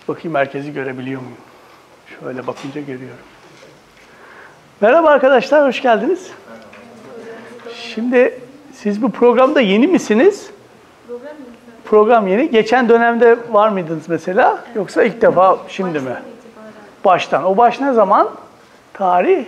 Bakayım merkezi görebiliyor muyum? Şöyle bakınca görüyorum. Merhaba arkadaşlar, hoş geldiniz. Şimdi siz bu programda yeni misiniz? Program yeni. Geçen dönemde var mıydınız mesela? Yoksa ilk defa şimdi mi? Baştan. O baş ne zaman? Tarih?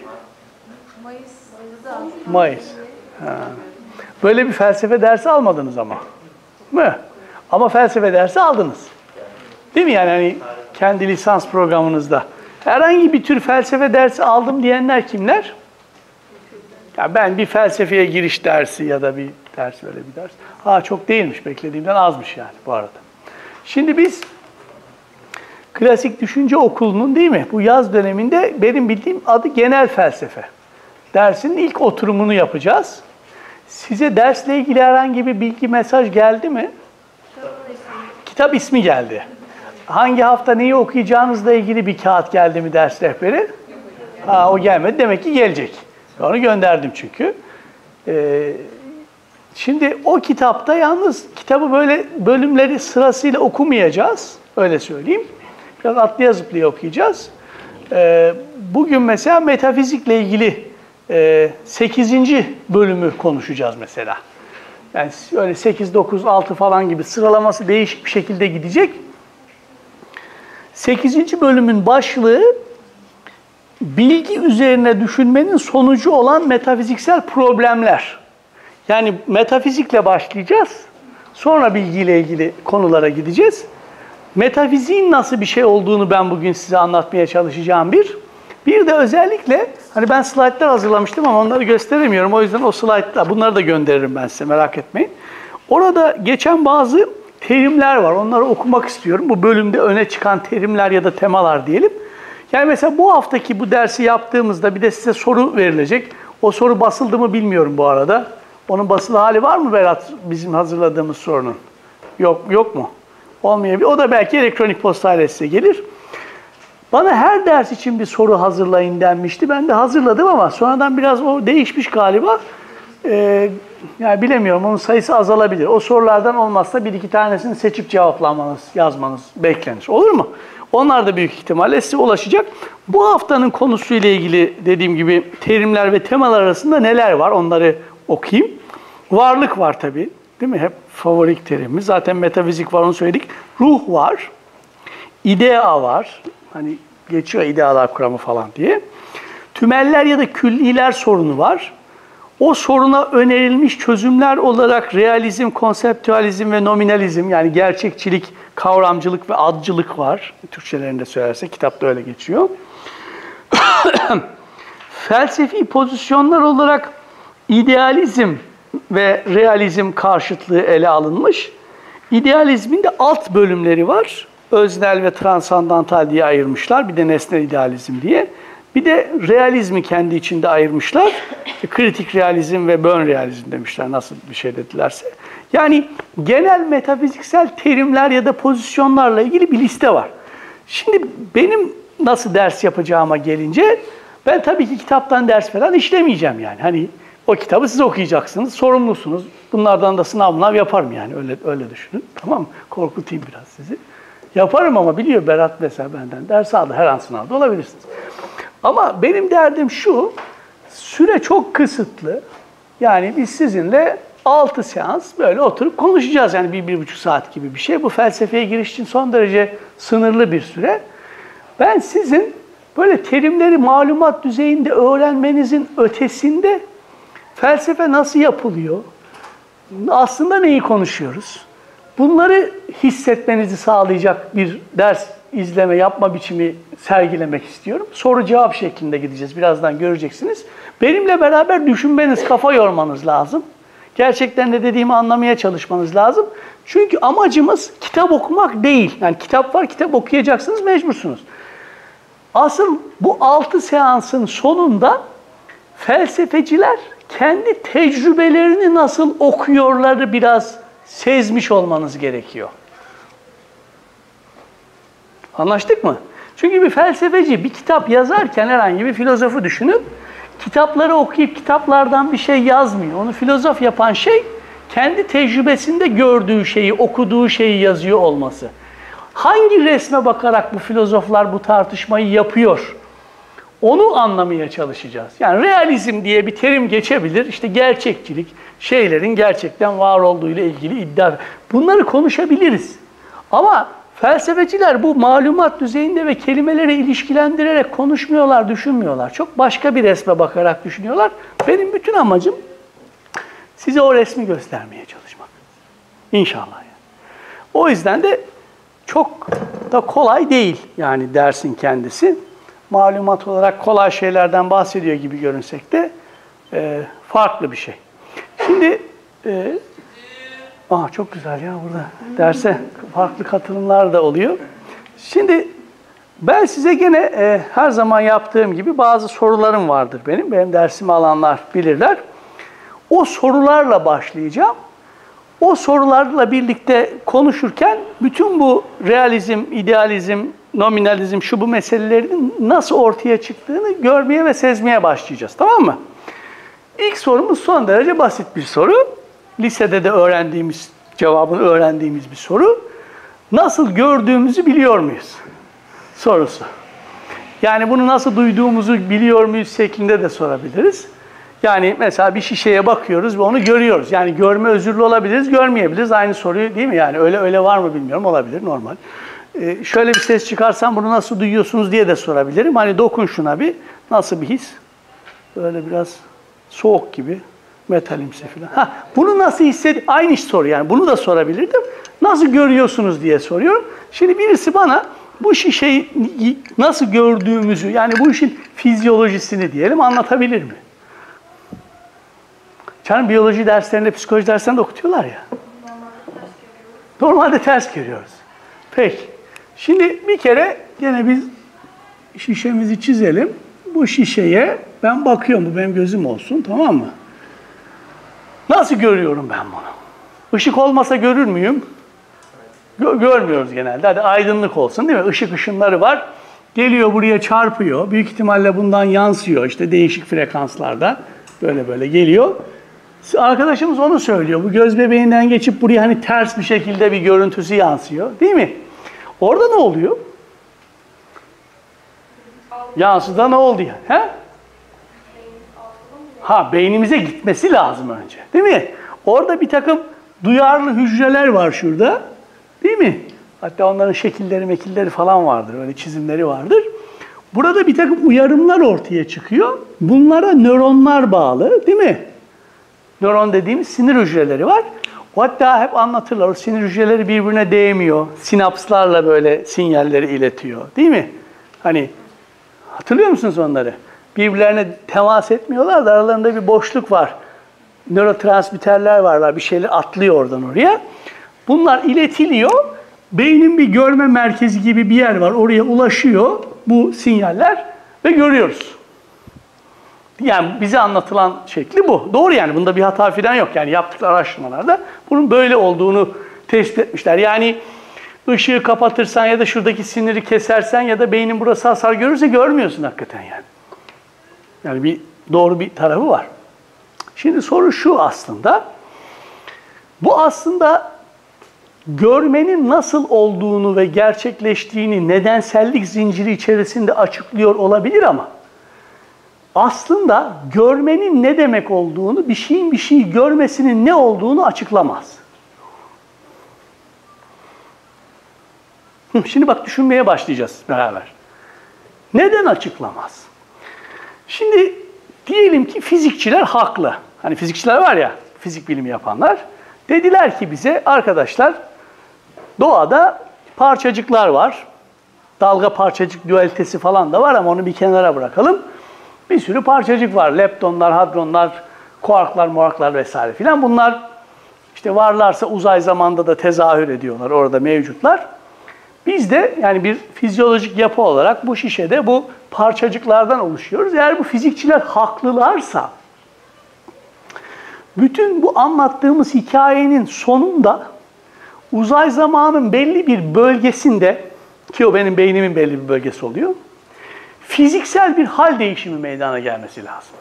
Mayıs. Ha. Böyle bir felsefe dersi almadınız ama. Mı? Ama felsefe dersi aldınız. Değil mi yani hani kendi lisans programınızda? Herhangi bir tür felsefe dersi aldım diyenler kimler? Ya ben bir felsefeye giriş dersi ya da bir ders öyle bir ders. Ha çok değilmiş, beklediğimden azmış yani bu arada. Şimdi biz Klasik Düşünce Okulu'nun değil mi? Bu yaz döneminde benim bildiğim adı genel felsefe. Dersinin ilk oturumunu yapacağız. Size dersle ilgili herhangi bir bilgi, mesaj geldi mi? Kitap ismi geldi. Hangi hafta neyi okuyacağınızla ilgili bir kağıt geldi mi ders rehberi? Ha, o gelmedi. Demek ki gelecek. Onu gönderdim çünkü. Şimdi o kitapta yalnız kitabı böyle bölümleri sırasıyla okumayacağız. Öyle söyleyeyim. Biraz atlaya zıplaya okuyacağız. Bugün mesela metafizikle ilgili 8. bölümü konuşacağız mesela. Yani öyle 8, 9, 6 falan gibi sıralaması değişik bir şekilde gidecek. 8. bölümün başlığı bilgi üzerine düşünmenin sonucu olan metafiziksel problemler. Yani metafizikle başlayacağız. Sonra bilgiyle ilgili konulara gideceğiz. Metafiziğin nasıl bir şey olduğunu ben bugün size anlatmaya çalışacağım bir. Bir de özellikle, hani ben slaytlar hazırlamıştım ama onları gösteremiyorum. O yüzden o slaytlar, bunları da gönderirim ben size, merak etmeyin. Orada geçen bazı terimler var. Onları okumak istiyorum. Bu bölümde öne çıkan terimler ya da temalar diyelim. Yani mesela bu haftaki bu dersi yaptığımızda bir de size soru verilecek. O soru basıldı mı bilmiyorum bu arada. Onun basılı hali var mı Berat, bizim hazırladığımız sorunun? Yok mu? Olmayabilir. O da belki elektronik postayla size gelir. Bana her ders için bir soru hazırlayın denmişti. Ben de hazırladım ama sonradan biraz o değişmiş galiba. Yani bilemiyorum, onun sayısı azalabilir. O sorulardan olmazsa bir iki tanesini seçip cevaplamanız, yazmanız beklenir. Olur mu? Onlar da büyük ihtimalle size ulaşacak. Bu haftanın konusuyla ilgili dediğim gibi terimler ve temalar arasında neler var? Onları okuyayım. Varlık var tabii. Değil mi? Hep favorik terimiz. Zaten metafizik var, onu söyledik. Ruh var. İdea var. Hani geçiyor idealar kuramı falan diye. Tümeller ya da külliler sorunu var. O soruna önerilmiş çözümler olarak realizm, konseptüalizm ve nominalizm, yani gerçekçilik, kavramcılık ve adcılık var. Türkçelerinde söylersek, kitapta öyle geçiyor. Felsefi pozisyonlar olarak idealizm ve realizm karşıtlığı ele alınmış. İdealizmin de alt bölümleri var. Öznel ve transandantal diye ayırmışlar. Bir de nesnel idealizm diye. Bir de realizmi kendi içinde ayırmışlar. Kritik realizm ve bön realizm demişler, nasıl bir şey dedilerse. Yani genel metafiziksel terimler ya da pozisyonlarla ilgili bir liste var. Şimdi benim nasıl ders yapacağıma gelince, ben tabii ki kitaptan ders falan işlemeyeceğim yani. Hani o kitabı siz okuyacaksınız, sorumlusunuz. Bunlardan da sınav yaparım yani, öyle düşünün. Tamam mı? Korkutayım biraz sizi. Yaparım ama biliyor Berat mesela benden ders aldı, her an sınavda olabilirsiniz. Ama benim derdim şu, süre çok kısıtlı. Yani biz sizinle 6 seans böyle oturup konuşacağız. Yani 1-1,5 saat gibi bir şey. Bu felsefeye giriş için son derece sınırlı bir süre. Ben sizin böyle terimleri malumat düzeyinde öğrenmenizin ötesinde felsefe nasıl yapılıyor? Aslında neyi konuşuyoruz? Bunları hissetmenizi sağlayacak bir ders izleme, yapma biçimi sergilemek istiyorum. Soru cevap şeklinde gideceğiz. Birazdan göreceksiniz. Benimle beraber düşünmeniz, kafa yormanız lazım. Gerçekten ne dediğimi anlamaya çalışmanız lazım. Çünkü amacımız kitap okumak değil. Yani kitap var, kitap okuyacaksınız, mecbursunuz. Asıl bu 6 seansın sonunda felsefeciler kendi tecrübelerini nasıl okuyorları biraz sezmiş olmanız gerekiyor. Anlaştık mı? Çünkü bir felsefeci bir kitap yazarken, herhangi bir filozofu düşünün, kitapları okuyup kitaplardan bir şey yazmıyor. Onu filozof yapan şey, kendi tecrübesinde gördüğü şeyi, okuduğu şeyi yazıyor olması. Hangi resme bakarak bu filozoflar bu tartışmayı yapıyor? Onu anlamaya çalışacağız. Yani realizm diye bir terim geçebilir. İşte gerçekçilik, şeylerin gerçekten var olduğu ile ilgili iddia. Bunları konuşabiliriz. Ama felsefeciler bu malumat düzeyinde ve kelimeleri ilişkilendirerek konuşmuyorlar, düşünmüyorlar. Çok başka bir resme bakarak düşünüyorlar. Benim bütün amacım size o resmi göstermeye çalışmak. İnşallah. Yani. O yüzden de çok da kolay değil yani dersin kendisi. Malumat olarak kolay şeylerden bahsediyor gibi görünsek de farklı bir şey. Şimdi çok güzel ya burada derse farklı katılımlar da oluyor. Şimdi ben size gene her zaman yaptığım gibi bazı sorularım vardır benim. Benim dersimi alanlar bilirler. O sorularla başlayacağım. O sorularla birlikte konuşurken bütün bu realizm, idealizm, nominalizm, şu bu meselelerin nasıl ortaya çıktığını görmeye ve sezmeye başlayacağız. Tamam mı? İlk sorumuz son derece basit bir soru. Lisede de öğrendiğimiz, cevabını öğrendiğimiz bir soru. Nasıl gördüğümüzü biliyor muyuz? Sorusu. Yani bunu nasıl duyduğumuzu biliyor muyuz şeklinde de sorabiliriz. Yani mesela bir şişeye bakıyoruz ve onu görüyoruz. Yani görme özürlü olabiliriz, görmeyebiliriz. Aynı soruyu değil mi? Yani öyle var mı bilmiyorum. Olabilir, normal. Şöyle bir ses çıkarsam bunu nasıl duyuyorsunuz diye de sorabilirim. Hani dokun şuna bir. Nasıl bir his? Böyle biraz soğuk gibi. Metalimsi falan. Bunu nasıl aynı soru yani. Bunu da sorabilirdim. Nasıl görüyorsunuz diye soruyorum. Şimdi birisi bana bu şişeyi nasıl gördüğümüzü, yani bu işin fizyolojisini diyelim anlatabilir mi? Canım biyoloji derslerinde, psikoloji derslerinde okutuyorlar ya. Normalde ters görüyoruz. Peki. Şimdi bir kere gene biz şişemizi çizelim. Bu şişeye ben bakıyorum. Bu benim gözüm olsun. Tamam mı? Nasıl görüyorum ben bunu? Işık olmasa görür müyüm? Görmüyoruz genelde. Hadi aydınlık olsun değil mi? Işık ışınları var. Geliyor buraya çarpıyor. Büyük ihtimalle bundan yansıyor. İşte değişik frekanslarda. Böyle geliyor. Arkadaşımız onu söylüyor. Bu göz bebeğinden geçip buraya hani ters bir şekilde bir görüntüsü yansıyor. Değil mi? Orada ne oluyor? Yansıda ne oldu yani? Beynimize gitmesi lazım önce. Değil mi? Orada bir takım duyarlı hücreler var şurada. Değil mi? Hatta onların şekilleri falan vardır. Öyle çizimleri vardır. Burada bir takım uyarımlar ortaya çıkıyor. Bunlara nöronlar bağlı. Değil mi? Nöron dediğimiz sinir hücreleri var. Hatta hep anlatırlar. O sinir hücreleri birbirine değmiyor. Sinapslarla böyle sinyalleri iletiyor. Değil mi? Hani hatırlıyor musunuz onları? Birbirlerine temas etmiyorlar da aralarında bir boşluk var. Nörotransmitterler varlar. Bir şeyler atlıyor oradan oraya. Bunlar iletiliyor. Beynin bir görme merkezi gibi bir yer var. Oraya ulaşıyor bu sinyaller ve görüyoruz. Yani bize anlatılan şekli bu. Doğru yani. Bunda bir hata falan yok. Yani yaptıkları araştırmalarda bunun böyle olduğunu tespit etmişler. Yani ışığı kapatırsan ya da şuradaki siniri kesersen ya da beynin burası hasar görürse görmüyorsun hakikaten yani. Yani doğru bir tarafı var. Şimdi soru şu aslında. Bu aslında görmenin nasıl olduğunu ve gerçekleştiğini nedensellik zinciri içerisinde açıklıyor olabilir ama aslında görmenin ne demek olduğunu, bir şeyi görmesinin ne olduğunu açıklamaz. Şimdi bak düşünmeye başlayacağız beraber. Neden açıklamaz? Şimdi diyelim ki fizikçiler haklı. Hani fizikçiler var ya, fizik bilimi yapanlar. Dediler ki bize arkadaşlar doğada parçacıklar var. Dalga parçacık dualitesi falan da var ama onu bir kenara bırakalım. Bir sürü parçacık var. Leptonlar, hadronlar, kuarklar, muarklar vesaire filan. Bunlar işte varlarsa uzay zamanda da tezahür ediyorlar. Orada mevcutlar. Biz de yani bir fizyolojik yapı olarak bu şişede bu parçacıklardan oluşuyoruz. Eğer bu fizikçiler haklılarsa bütün bu anlattığımız hikayenin sonunda uzay zamanın belli bir bölgesinde, ki o benim beynimin belli bir bölgesi oluyor, fiziksel bir hal değişimi meydana gelmesi lazım.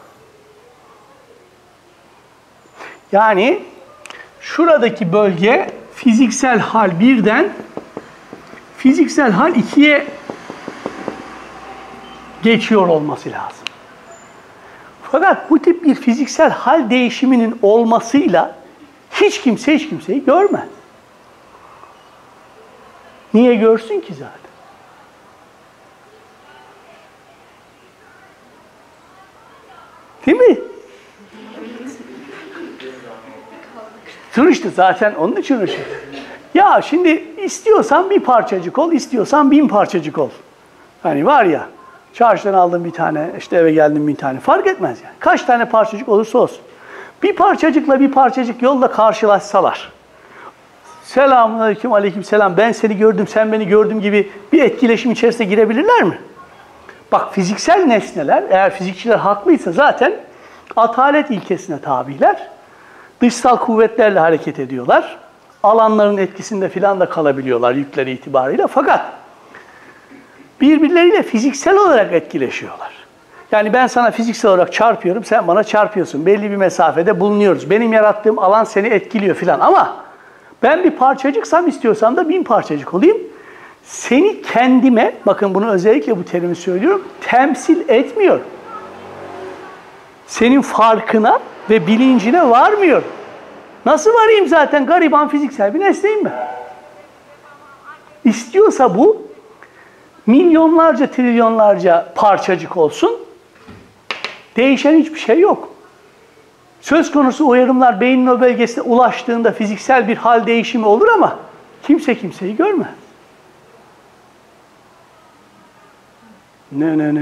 Yani şuradaki bölge fiziksel hal birden fiziksel hal ikiye geçiyor olması lazım. Fakat bu tip bir fiziksel hal değişiminin olmasıyla hiç kimseyi görmez. Niye görsün ki zaten? Değil mi? Sonuçta zaten onun için uğraşıyor. Ya şimdi istiyorsan bir parçacık ol, istiyorsan 1000 parçacık ol. Hani var ya, çarşıdan aldın bir tane, işte eve geldin bir tane. Fark etmez yani. Kaç tane parçacık olursa olsun. Bir parçacıkla bir parçacık yolda karşılaşsalar. Selamünaleyküm, aleykümselam. Ben seni gördüm, sen beni gördün gibi bir etkileşim içerisine girebilirler mi? Bak fiziksel nesneler, eğer fizikçiler haklıysa zaten atalet ilkesine tabiler. Dışsal kuvvetlerle hareket ediyorlar. Alanların etkisinde filan da kalabiliyorlar yükleri itibarıyla. Fakat birbirleriyle fiziksel olarak etkileşiyorlar. Yani ben sana fiziksel olarak çarpıyorum, sen bana çarpıyorsun. Belli bir mesafede bulunuyoruz. Benim yarattığım alan seni etkiliyor filan. Ama ben bir parçacıksam istiyorsam da 1000 parçacık olayım. Seni kendime, bakın bunu özellikle bu terimi söylüyorum, temsil etmiyor. Senin farkına ve bilincine varmıyor. Nasıl varayım zaten? Gariban fiziksel bir nesneyim ben. İstiyorsa bu, milyonlarca, trilyonlarca parçacık olsun, değişen hiçbir şey yok. Söz konusu uyarımlar beynin o bölgesine ulaştığında fiziksel bir hal değişimi olur ama kimse kimseyi görmez. Ne.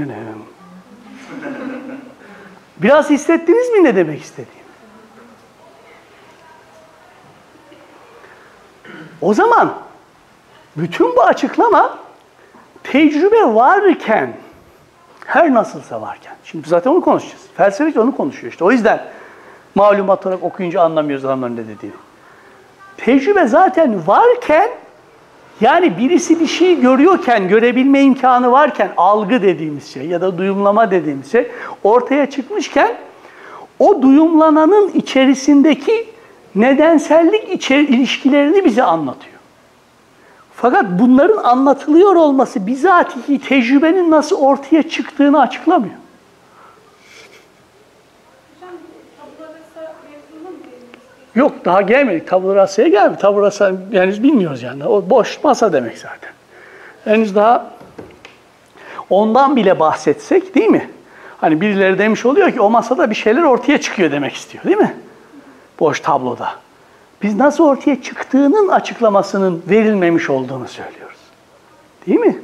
Biraz hissettiniz mi ne demek istediğimi? O zaman bütün bu açıklama tecrübe varken, her nasılsa varken, şimdi zaten onu konuşacağız. Felsefeci onu konuşuyor işte. O yüzden malumat olarak okuyunca anlamıyoruz adamların ne dediğini. Tecrübe zaten varken, yani birisi bir şey görüyorken, görebilme imkanı varken, algı dediğimiz şey ya da duyumlama dediğimiz şey ortaya çıkmışken, o duyumlananın içerisindeki nedensellik ilişkilerini bize anlatıyor. Fakat bunların anlatılıyor olması bizatihi tecrübenin nasıl ortaya çıktığını açıklamıyor. Yok, daha gelmedik. Tabula rasa'ya gelmedik. Tabula rasa henüz bilmiyoruz yani. O boş masa demek zaten. Henüz daha ondan bile bahsetsek değil mi? Hani birileri demiş oluyor ki o masada bir şeyler ortaya çıkıyor demek istiyor değil mi? Boş tabloda. Biz nasıl ortaya çıktığının açıklamasının verilmemiş olduğunu söylüyoruz. Değil mi?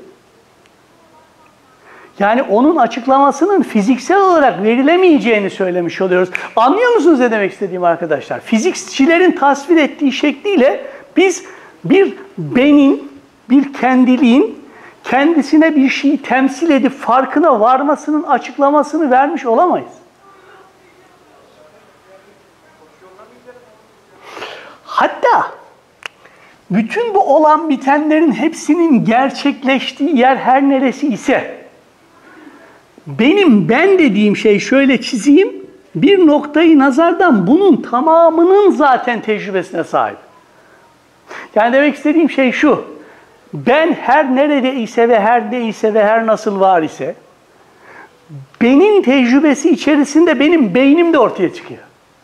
Yani onun açıklamasının fiziksel olarak verilemeyeceğini söylemiş oluyoruz. Anlıyor musunuz ne demek istediğim arkadaşlar? Fizikçilerin tasvir ettiği şekliyle biz bir benin, bir kendiliğin kendisine bir şeyi temsil edip farkına varmasının açıklamasını vermiş olamayız. Hatta bütün bu olan bitenlerin hepsinin gerçekleştiği yer her neresi ise benim ben dediğim şey şöyle çizeyim, bir noktayı nazardan bunun tamamının zaten tecrübesine sahip. Yani demek istediğim şey şu, ben her nerede ise ve her neyse ve her nasıl var ise, benim tecrübesi içerisinde benim beynim de ortaya çıkıyor.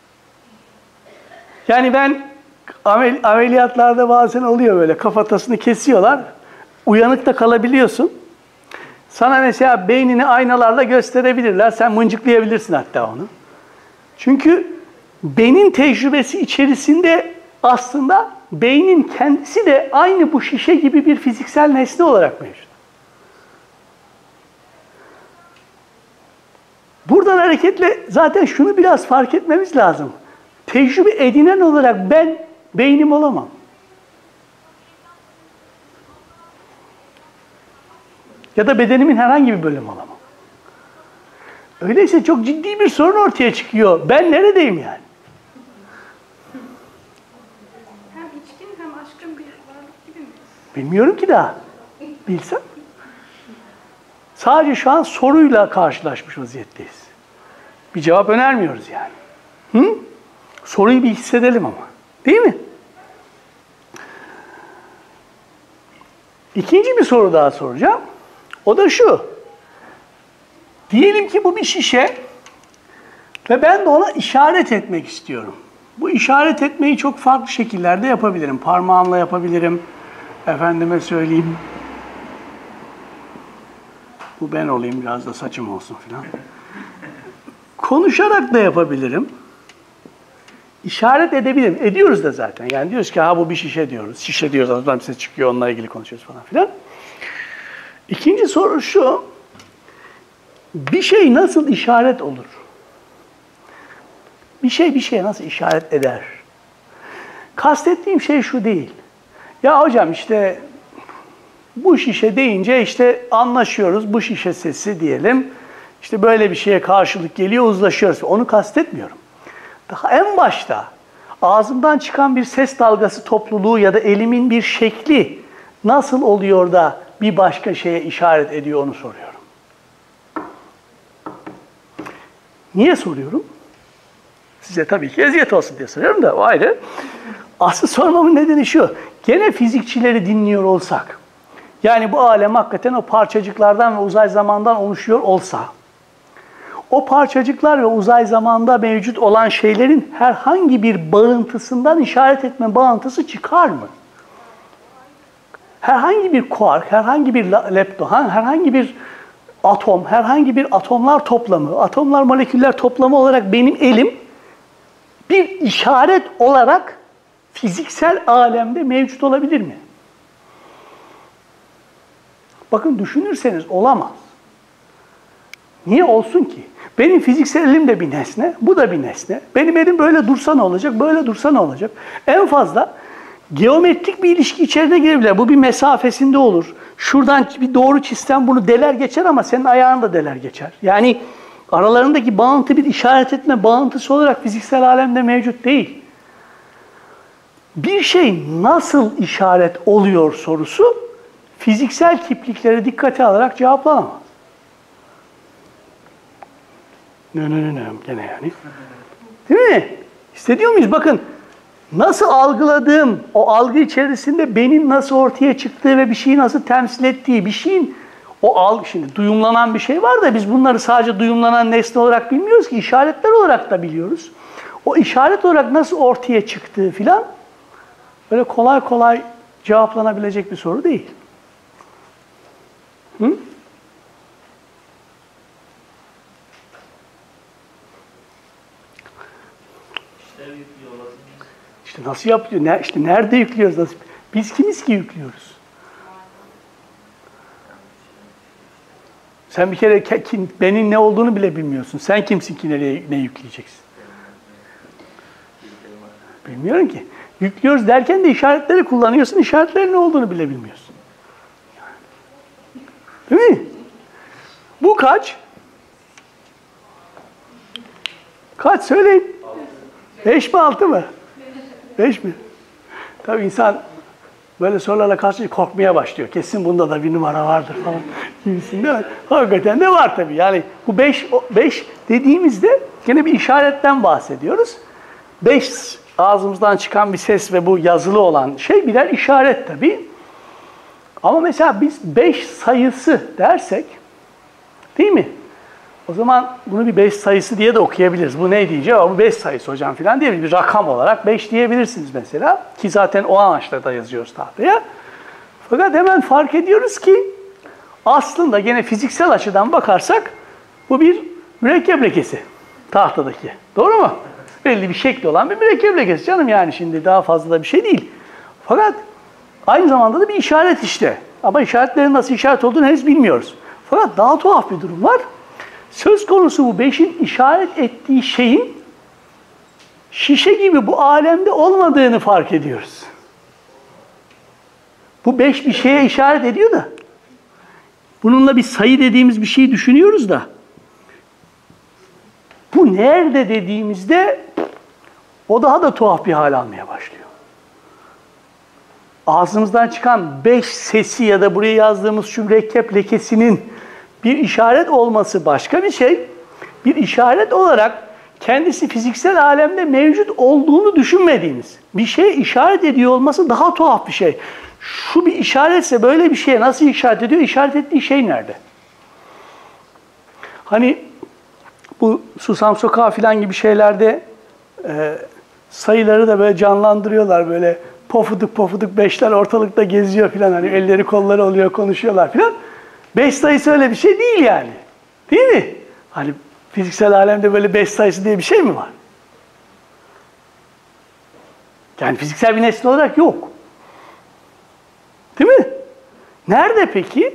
Yani ben ameliyatlarda bazen oluyor böyle, kafatasını kesiyorlar, uyanık da kalabiliyorsun. Sana mesela beynini aynalarla gösterebilirler. Sen mıncıklayabilirsin hatta onu. Çünkü beyin tecrübesi içerisinde aslında beynin kendisi de aynı bu şişe gibi bir fiziksel nesne olarak mevcut. Buradan hareketle zaten şunu biraz fark etmemiz lazım. Tecrübe edinen olarak ben beynim olamam. Ya da bedenimin herhangi bir bölümü olamam. Öyleyse çok ciddi bir sorun ortaya çıkıyor. Ben neredeyim yani? Hem içkin hem aşkın bir varlık gibi mi? Bilmiyorum ki daha. Bilsem. Sadece şu an soruyla karşılaşmış vaziyetteyiz. Bir cevap önermiyoruz yani. Hı? Soruyu bir hissedelim ama. Değil mi? İkinci bir soru daha soracağım. O da şu. Diyelim ki bu bir şişe ve ben de ona işaret etmek istiyorum. Bu işaret etmeyi çok farklı şekillerde yapabilirim. Parmağımla yapabilirim. Efendime söyleyeyim. Bu ben olayım, biraz da saçım olsun filan. Konuşarak da yapabilirim. İşaret edebilirim. Ediyoruz da zaten. Yani diyoruz ki ha bu bir şişe diyoruz. Şişe diyoruz. Oradan bir ses çıkıyor. Onunla ilgili konuşuyoruz falan filan. İkinci soru şu. Bir şey nasıl işaret olur? Bir şeye nasıl işaret eder? Kastettiğim şey şu değil. Ya hocam işte bu şişe deyince işte anlaşıyoruz. Bu şişe sesi diyelim. İşte böyle bir şeye karşılık geliyor, uzlaşıyoruz. Onu kastetmiyorum. Daha en başta ağzımdan çıkan bir ses dalgası topluluğu ya da elimin bir şekli nasıl oluyor da bir başka şeye işaret ediyor onu soruyorum. Niye soruyorum? Size tabii ki eziyet olsun diye soruyorum da o ayrı. Asıl sormamın nedeni şu. Gene fizikçileri dinliyor olsak, yani bu alem hakikaten o parçacıklardan ve uzay zamandan oluşuyor olsa, o parçacıklar ve uzay zamanda mevcut olan şeylerin herhangi bir bağıntısından işaret etme bağıntısı çıkar mı? Herhangi bir kuark, herhangi bir lepton, herhangi bir atom, herhangi bir atomlar toplamı, atomlar moleküller toplamı olarak benim elim bir işaret olarak fiziksel alemde mevcut olabilir mi? Bakın düşünürseniz olamaz. Niye olsun ki? Benim fiziksel elim de bir nesne, bu da bir nesne. Benim elim böyle dursa ne olacak, böyle dursa ne olacak? En fazla geometrik bir ilişki içerisine girebilir. Bu bir mesafesinde olur. Şuradan bir doğru çizsem bunu deler geçer ama senin ayağın da deler geçer. Yani aralarındaki bağıntı bir işaret etme bağıntısı olarak fiziksel alemde mevcut değil. Bir şey nasıl işaret oluyor sorusu fiziksel kiplikleri dikkate alarak cevaplanamaz. Gene yani. Değil mi? Hissediyor muyuz? Bakın nasıl algıladığım, o algı içerisinde benim nasıl ortaya çıktığı ve bir şeyi nasıl temsil ettiği, bir şeyin o algı, şimdi duyumlanan bir şey var da biz bunları sadece duyumlanan nesne olarak bilmiyoruz ki, işaretler olarak da biliyoruz. O işaret olarak nasıl ortaya çıktığı filan böyle kolay kolay cevaplanabilecek bir soru değil. Hı? İşte nasıl yapıyor? İşte nerede yüklüyoruz? Nasıl? Biz kimiz ki yüklüyoruz? Sen bir kere benim ne olduğunu bile bilmiyorsun. Sen kimsin ki nereye ne yükleyeceksin? Bilmiyorum ki. Yüklüyoruz derken de işaretleri kullanıyorsun. İşaretlerin ne olduğunu bile bilmiyorsun. Değil mi? Bu kaç? Kaç söyleyin? 5 mi 6 mı? 5 mi? Tabii insan böyle sorularla karşı korkmaya başlıyor. Kesin bunda da bir numara vardır falan gibisinden. Hakikaten de var tabii. Yani bu 5 dediğimizde gene bir işaretten bahsediyoruz. 5 ağzımızdan çıkan bir ses ve bu yazılı olan şey birer işaret tabii. Ama mesela biz 5 sayısı dersek, değil mi? O zaman bunu bir 5 sayısı diye de okuyabiliriz. Bu ne diyeceğim? Bu 5 sayısı hocam falan diye bir rakam olarak 5 diyebilirsiniz mesela. Ki zaten o amaçla da yazıyoruz tahtaya. Fakat hemen fark ediyoruz ki aslında gene fiziksel açıdan bakarsak bu bir mürekkep lekesi tahtadaki. Doğru mu? Belli bir şekli olan bir mürekkep lekesi canım, yani şimdi daha fazla da bir şey değil. Fakat aynı zamanda da bir işaret işte. Ama işaretlerin nasıl işaret olduğunu henüz bilmiyoruz. Fakat daha tuhaf bir durum var. Söz konusu bu 5'in işaret ettiği şeyin şişe gibi bu alemde olmadığını fark ediyoruz. Bu 5 bir şeye işaret ediyor da bununla bir sayı dediğimiz bir şeyi düşünüyoruz da bu nerede dediğimizde o daha da tuhaf bir hal almaya başlıyor. Ağzımızdan çıkan 5 sesi ya da buraya yazdığımız şu mürekkep lekesinin bir işaret olması başka bir şey. Bir işaret olarak kendisi fiziksel alemde mevcut olduğunu düşünmediğimiz bir şey işaret ediyor olması daha tuhaf bir şey. Şu bir işaretse böyle bir şeye nasıl işaret ediyor? İşaret ettiği şey nerede? Hani bu Susam Sokağı falan gibi şeylerde sayıları da böyle canlandırıyorlar. Böyle pofuduk pofuduk beşler ortalıkta geziyor falan. Hani elleri kolları oluyor, konuşuyorlar falan. 5 sayısı öyle bir şey değil yani. Değil mi? Hani fiziksel alemde böyle 5 sayısı diye bir şey mi var? Yani fiziksel bir nesne olarak yok. Değil mi? Nerede peki?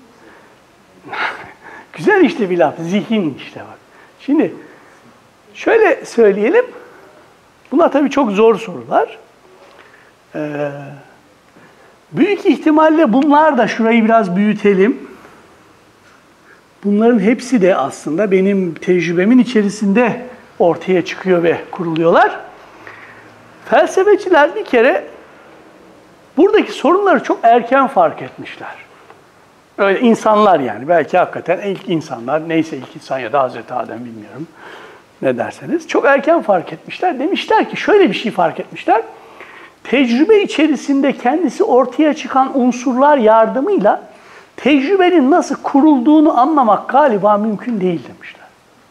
Güzel işte bir laf. Zihin işte bak. Şimdi şöyle söyleyelim. Bunlar tabii çok zor sorular. Büyük ihtimalle bunlar da şurayı biraz büyütelim. Bunların hepsi de aslında benim tecrübemin içerisinde ortaya çıkıyor ve kuruluyorlar. Felsefeciler bir kere buradaki sorunları çok erken fark etmişler. Öyle insanlar yani. Belki hakikaten ilk insanlar, neyse ilk insan ya da Hazreti Adem bilmiyorum ne derseniz. Çok erken fark etmişler. Demişler ki şöyle bir şey fark etmişler. Tecrübe içerisinde kendisi ortaya çıkan unsurlar yardımıyla tecrübenin nasıl kurulduğunu anlamak galiba mümkün değil demişler.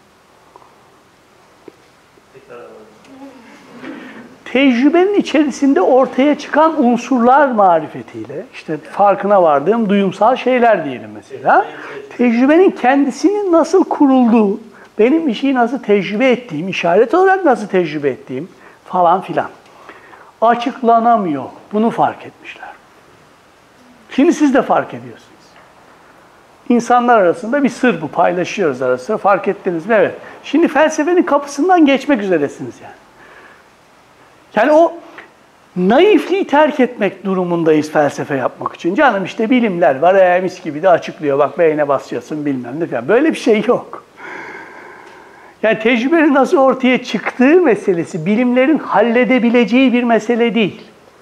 Tecrübenin içerisinde ortaya çıkan unsurlar marifetiyle, işte farkına vardığım duyumsal şeyler diyelim mesela, tecrübenin kendisinin nasıl kurulduğu, benim bir şeyi nasıl tecrübe ettiğim, işaret olarak nasıl tecrübe ettiğim falan filan açıklanamıyor. Bunu fark etmişler. Şimdi siz de fark ediyorsunuz. İnsanlar arasında bir sır bu, paylaşıyoruz arasında. Fark ettiniz mi? Evet. Şimdi felsefenin kapısından geçmek üzeresiniz yani. Yani o naifliği terk etmek durumundayız felsefe yapmak için. Canım işte bilimler var, mis gibi de açıklıyor. Bak beyne basıyorsun bilmem ne falan. Böyle bir şey yok. Yani tecrübenin nasıl ortaya çıktığı meselesi bilimlerin halledebileceği bir mesele değil.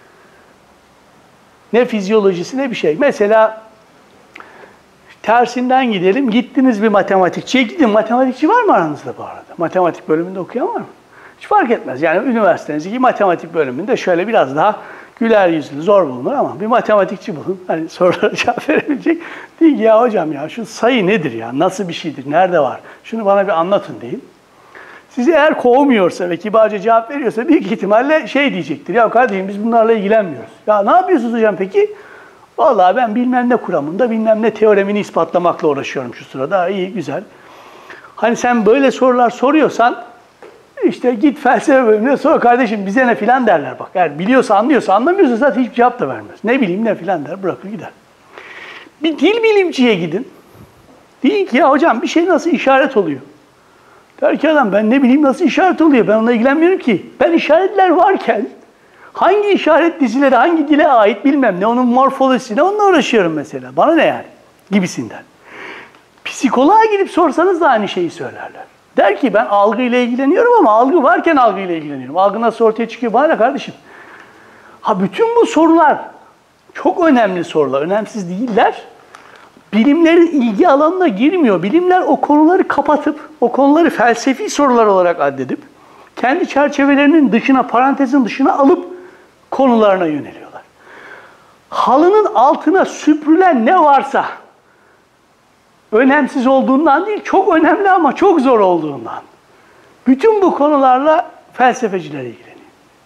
Ne fizyolojisi ne bir şey. Mesela tersinden gidelim. Gittiniz bir matematikçiye gidin. Matematikçi var mı aranızda bu arada? Matematik bölümünde okuyan var mı? Hiç fark etmez. Yani üniversitenizdeki matematik bölümünde şöyle biraz daha güler yüzlü, zor bulunur ama bir matematikçi bulun. Hani sorulara cevap verebilecek. Değil ki ya hocam ya şu sayı nedir ya? Nasıl bir şeydir? Nerede var? Şunu bana bir anlatın deyin. Sizi eğer kovmuyorsa ve kibarca cevap veriyorsa büyük ihtimalle şey diyecektir. Ya kardeşim biz bunlarla ilgilenmiyoruz. Ya ne yapıyorsunuz hocam peki? Vallahi ben bilmem ne kuramında bilmem ne teoremini ispatlamakla uğraşıyorum şu sırada. İyi, güzel. Hani sen böyle sorular soruyorsan işte git felsefe bölümüne sor kardeşim bize ne filan derler bak. Eğer biliyorsa anlıyorsa anlamıyorsa zaten hiçbir cevap da vermez. Ne bileyim ne filan der bırakır gider. Bir dil bilimciye gidin. Deyin ki ya hocam bir şey nasıl işaret oluyor? Der ki adam ben ne bileyim nasıl işaret oluyor ben onunla ilgilenmiyorum ki. Ben işaretler varken hangi işaret dizileri hangi dile ait bilmem ne onun morfolojisine onunla uğraşıyorum mesela. Bana ne yani? Gibisinden. Psikoloğa gidip sorsanız da aynı şeyi söylerler. Der ki ben algıyla ilgileniyorum ama algı varken algıyla ilgileniyorum. Algı nasıl ortaya çıkıyor bana ne kardeşim? Ha bütün bu sorular çok önemli sorular. Önemsiz değiller. Bilimlerin ilgi alanına girmiyor. Bilimler o konuları kapatıp, o konuları felsefi sorular olarak addedip, kendi çerçevelerinin dışına, parantezin dışına alıp konularına yöneliyorlar. Halının altına süpürülen ne varsa, önemsiz olduğundan değil, çok önemli ama çok zor olduğundan. Bütün bu konularla felsefeciler ilgileniyor.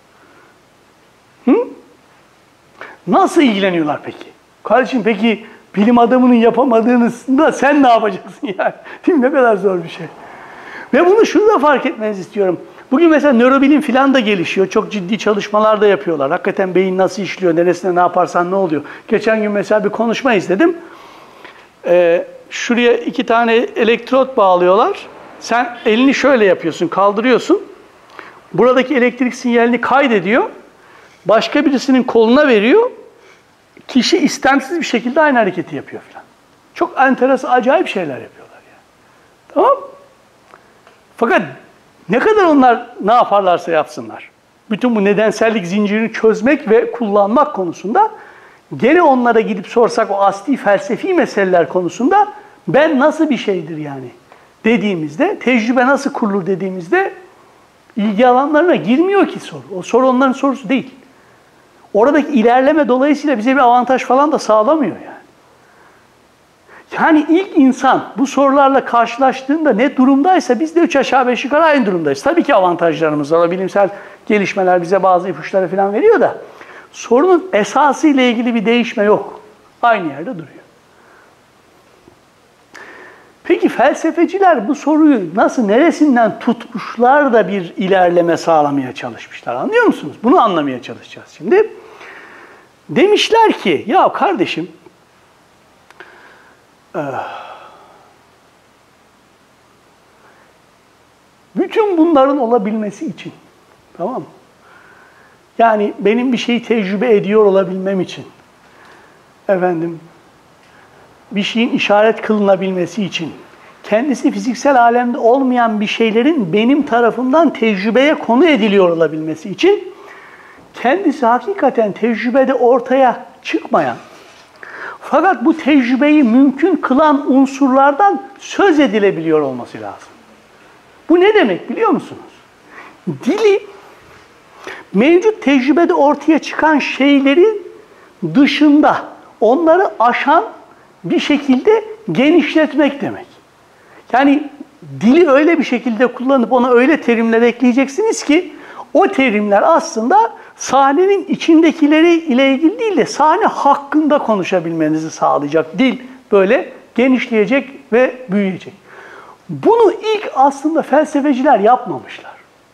Hı? Nasıl ilgileniyorlar peki? Kardeşim peki bilim adamının yapamadığında sen ne yapacaksın yani? Değil mi? Ne kadar zor bir şey. Ve bunu şunu da fark etmenizi istiyorum. Bugün mesela nörobilim falan da gelişiyor. Çok ciddi çalışmalar da yapıyorlar. Hakikaten beyin nasıl işliyor, neresine ne yaparsan ne oluyor. Geçen gün mesela bir konuşma izledim. Şuraya 2 tane elektrot bağlıyorlar. Sen elini şöyle yapıyorsun, kaldırıyorsun. Buradaki elektrik sinyalini kaydediyor. Başka birisinin koluna veriyor. Kişi istemsiz bir şekilde aynı hareketi yapıyor falan. Çok enteresan, acayip şeyler yapıyorlar yani. Tamam? Fakat ne kadar onlar ne yaparlarsa yapsınlar. Bütün bu nedensellik zincirini çözmek ve kullanmak konusunda gene onlara gidip sorsak o asli felsefi meseleler konusunda ben nasıl bir şeydir yani dediğimizde, tecrübe nasıl kurulur dediğimizde ilgi alanlarına girmiyor ki soru. O soru onların sorusu değil. Oradaki ilerleme dolayısıyla bize bir avantaj falan da sağlamıyor yani. Yani ilk insan bu sorularla karşılaştığında ne durumdaysa biz de 3 aşağı 5 yukarı aynı durumdayız. Tabii ki avantajlarımız var. Bilimsel gelişmeler bize bazı ipuçları falan veriyor da sorunun esası ile ilgili bir değişme yok. Aynı yerde duruyor. Peki felsefeciler bu soruyu nasıl, neresinden tutmuşlar da bir ilerleme sağlamaya çalışmışlar, anlıyor musunuz? Bunu anlamaya çalışacağız şimdi. Demişler ki, ya kardeşim, bütün bunların olabilmesi için, tamam mı? Yani benim bir şeyi tecrübe ediyor olabilmem için, efendim, bir şeyin işaret kılınabilmesi için, kendisi fiziksel alemde olmayan bir şeylerin benim tarafından tecrübeye konu ediliyor olabilmesi için, kendisi hakikaten tecrübede ortaya çıkmayan, fakat bu tecrübeyi mümkün kılan unsurlardan söz edilebiliyor olması lazım. Bu ne demek biliyor musunuz? Dili, mevcut tecrübede ortaya çıkan şeylerin dışında, onları aşan bir şekilde genişletmek demek. Yani dili öyle bir şekilde kullanıp ona öyle terimler ekleyeceksiniz ki o terimler aslında sahnenin içindekileri ile ilgili değil de sahne hakkında konuşabilmenizi sağlayacak. Dil böyle genişleyecek ve büyüyecek. Bunu ilk aslında felsefeciler yapmamışlar.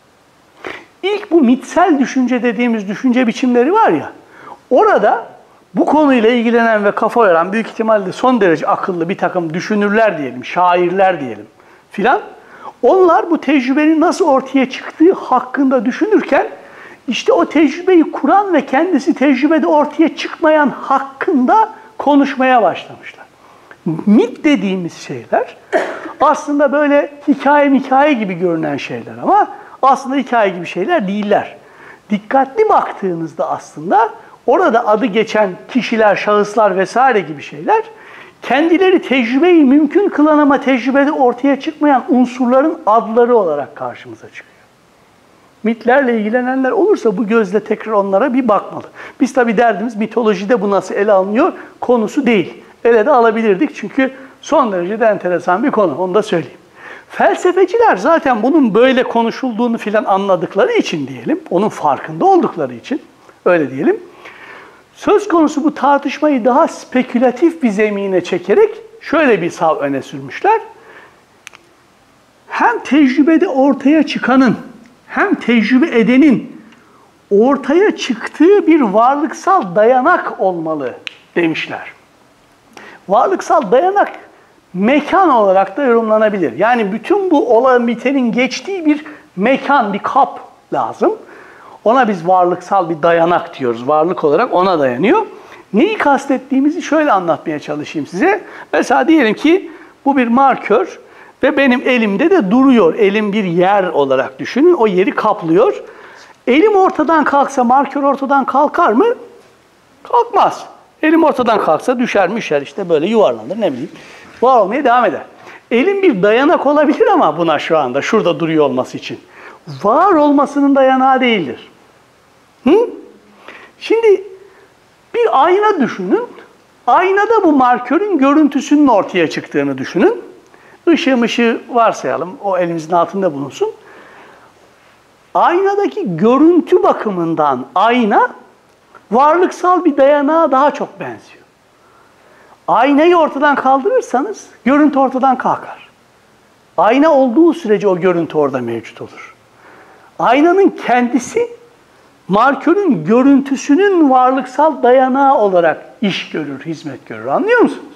İlk bu mitsel düşünce dediğimiz düşünce biçimleri var ya, orada bu konuyla ilgilenen ve kafa yoran, büyük ihtimalle son derece akıllı bir takım düşünürler diyelim, şairler diyelim filan, onlar bu tecrübenin nasıl ortaya çıktığı hakkında düşünürken, işte o tecrübeyi kuran ve kendisi tecrübede ortaya çıkmayan hakkında konuşmaya başlamışlar. Mit dediğimiz şeyler aslında böyle hikaye gibi görünen şeyler ama aslında hikaye gibi şeyler değiller. Dikkatli baktığınızda aslında orada adı geçen kişiler, şahıslar vesaire gibi şeyler kendileri tecrübeyi mümkün kılan ama tecrübede ortaya çıkmayan unsurların adları olarak karşımıza çıkıyor. Mitlerle ilgilenenler olursa bu gözle tekrar onlara bir bakmalı. Biz tabii derdimiz mitolojide bu nasıl ele alınıyor konusu değil. Ele de alabilirdik çünkü son derece de enteresan bir konu, onu da söyleyeyim. Felsefeciler zaten bunun böyle konuşulduğunu filan anladıkları için diyelim, onun farkında oldukları için, öyle diyelim, söz konusu bu tartışmayı daha spekülatif bir zemine çekerek şöyle bir sav öne sürmüşler. Hem tecrübede ortaya çıkanın, hem tecrübe edenin ortaya çıktığı bir varlıksal dayanak olmalı demişler. Varlıksal dayanak mekan olarak da yorumlanabilir. Yani bütün bu olan bitenin geçtiği bir mekan, bir kap lazım. Ona biz varlıksal bir dayanak diyoruz. Varlık olarak ona dayanıyor. Neyi kastettiğimizi şöyle anlatmaya çalışayım size. Mesela diyelim ki bu bir markör ve benim elimde de duruyor. Elim bir yer olarak düşünün. O yeri kaplıyor. Elim ortadan kalksa markör ortadan kalkar mı? Kalkmaz. Elim ortadan kalksa düşer müşer işte böyle yuvarlanır ne bileyim. Var olmaya devam eder. Elim bir dayanak olabilir ama buna şu anda şurada duruyor olması için. Var olmasının dayanağı değildir. Şimdi bir ayna düşünün. Aynada bu markörün görüntüsünün ortaya çıktığını düşünün. Işığı varsayalım. O elimizin altında bulunsun. Aynadaki görüntü bakımından ayna varlıksal bir dayanağa daha çok benziyor. Aynayı ortadan kaldırırsanız görüntü ortadan kalkar. Ayna olduğu sürece o görüntü orada mevcut olur. Aynanın kendisi markörün görüntüsünün varlıksal dayanağı olarak iş görür, hizmet görür. Anlıyor musunuz?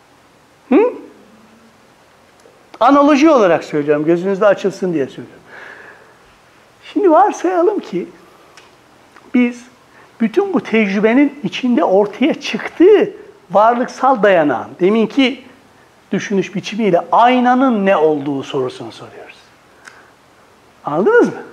Analoji olarak söylüyorum, gözünüzde açılsın diye söylüyorum. Şimdi varsayalım ki biz bütün bu tecrübenin içinde ortaya çıktığı varlıksal dayanağın, deminki düşünüş biçimiyle aynanın ne olduğu sorusunu soruyoruz. Anladınız mı?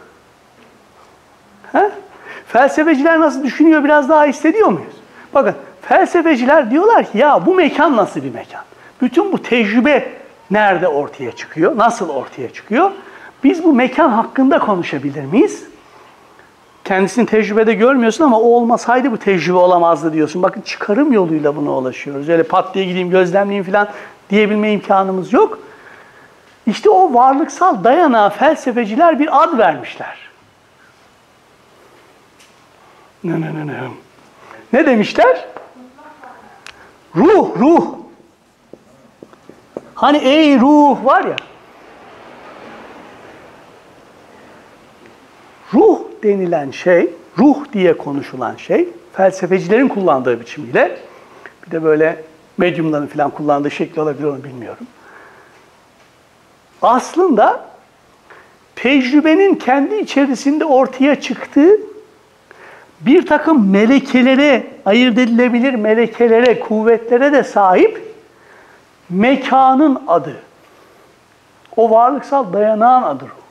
Felsefeciler nasıl düşünüyor biraz daha hissediyor muyuz? Bakın felsefeciler diyorlar ki ya bu mekan nasıl bir mekan? Bütün bu tecrübe nerede ortaya çıkıyor? Nasıl ortaya çıkıyor? Biz bu mekan hakkında konuşabilir miyiz? kendisini tecrübede görmüyorsun ama o olmasaydı bu tecrübe olamazdı diyorsun. Bakın çıkarım yoluyla buna ulaşıyoruz. Öyle pat diye gideyim gözlemleyeyim falan diyebilme imkanımız yok. İşte o varlıksal dayanağa felsefeciler bir ad vermişler. Ne demişler? Ruh, ruh. Hani ey ruh var ya. Ruh denilen şey, ruh diye konuşulan şey, felsefecilerin kullandığı biçimiyle, bir de böyle medyumların falan kullandığı şekli olabilir, onu bilmiyorum. Aslında tecrübenin kendi içerisinde ortaya çıktığı bir takım melekelere, ayırt edilebilir melekelere, kuvvetlere de sahip mekanın adı. O varlıksal dayanağın adı ruh.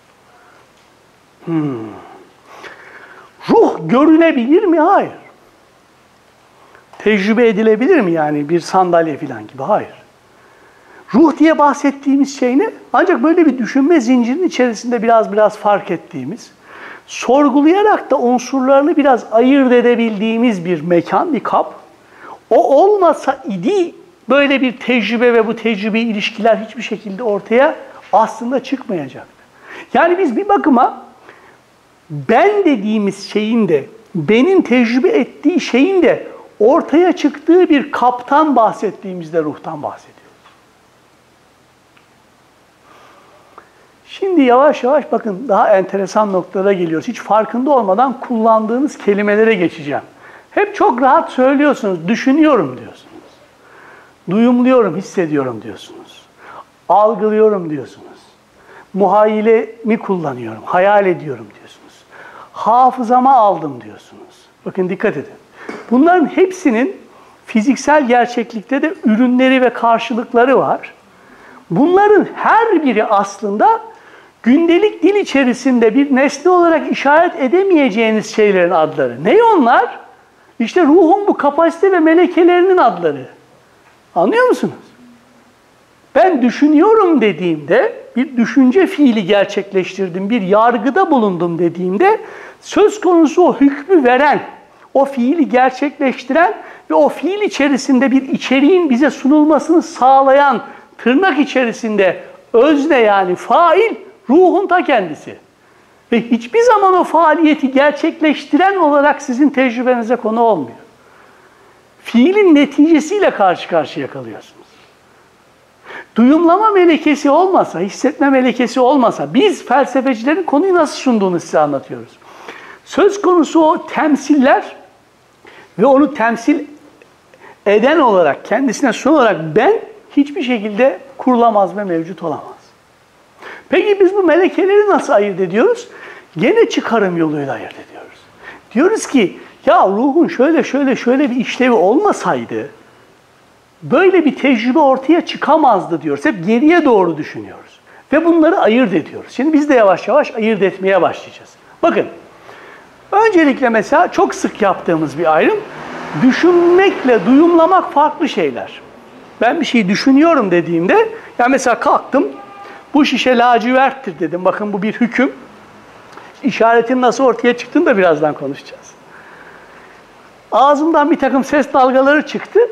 Ruh görülebilir mi? Hayır. Tecrübe edilebilir mi yani bir sandalye falan gibi? Hayır. Ruh diye bahsettiğimiz şey ne? Ancak böyle bir düşünme zincirinin içerisinde biraz fark ettiğimiz, sorgulayarak da unsurlarını biraz ayırt edebildiğimiz bir mekan, bir kap. O olmasa idi böyle bir tecrübe ve bu tecrübe ilişkiler hiçbir şekilde ortaya aslında çıkmayacaktı. Yani biz bir bakıma ben dediğimiz şeyin de, benim tecrübe ettiği şeyin de ortaya çıktığı bir kaptan bahsettiğimizde ruhtan bahsediyoruz. Şimdi yavaş yavaş bakın daha enteresan noktalara geliyoruz. Hiç farkında olmadan kullandığınız kelimelere geçeceğim. Hep çok rahat söylüyorsunuz, düşünüyorum diyorsunuz. Duyumluyorum, hissediyorum diyorsunuz. Algılıyorum diyorsunuz. Muhayyilemi kullanıyorum, hayal ediyorum diyorsunuz. Hafızama aldım diyorsunuz. Bakın dikkat edin. Bunların hepsinin fiziksel gerçeklikte de ürünleri ve karşılıkları var. Bunların her biri aslında gündelik dil içerisinde bir nesne olarak işaret edemeyeceğiniz şeylerin adları. Ne onlar? İşte ruhun bu kapasite ve melekelerinin adları. Anlıyor musunuz? Ben düşünüyorum dediğimde, bir düşünce fiili gerçekleştirdim, bir yargıda bulundum dediğimde, söz konusu o hükmü veren, o fiili gerçekleştiren ve o fiil içerisinde bir içeriğin bize sunulmasını sağlayan, tırnak içerisinde özne yani fail, ruhun ta kendisi. Ve hiçbir zaman o faaliyeti gerçekleştiren olarak sizin tecrübenize konu olmuyor. Fiilin neticesiyle karşı karşıya kalıyorsunuz. Duyumlama melekesi olmasa, hissetme melekesi olmasa, biz felsefecilerin konuyu nasıl sunduğunu size anlatıyoruz. Söz konusu o temsiller ve onu temsil eden olarak, kendisine son olarak ben hiçbir şekilde kurulamaz ve mevcut olamaz. Peki biz bu melekeleri nasıl ayırt ediyoruz? Gene çıkarım yoluyla ayırt ediyoruz. Diyoruz ki, ya ruhun şöyle bir işlevi olmasaydı, böyle bir tecrübe ortaya çıkamazdı diyoruz. Hep geriye doğru düşünüyoruz. Ve bunları ayırt ediyoruz. Şimdi biz de yavaş yavaş ayırt etmeye başlayacağız. Bakın, öncelikle mesela çok sık yaptığımız bir ayrım, düşünmekle duyumlamak farklı şeyler. Ben bir şey düşünüyorum dediğimde, ya mesela kalktım, bu şişe laciverttir dedim. Bakın bu bir hüküm. İşaretin nasıl ortaya çıktığını da birazdan konuşacağız. Ağzımdan bir takım ses dalgaları çıktı.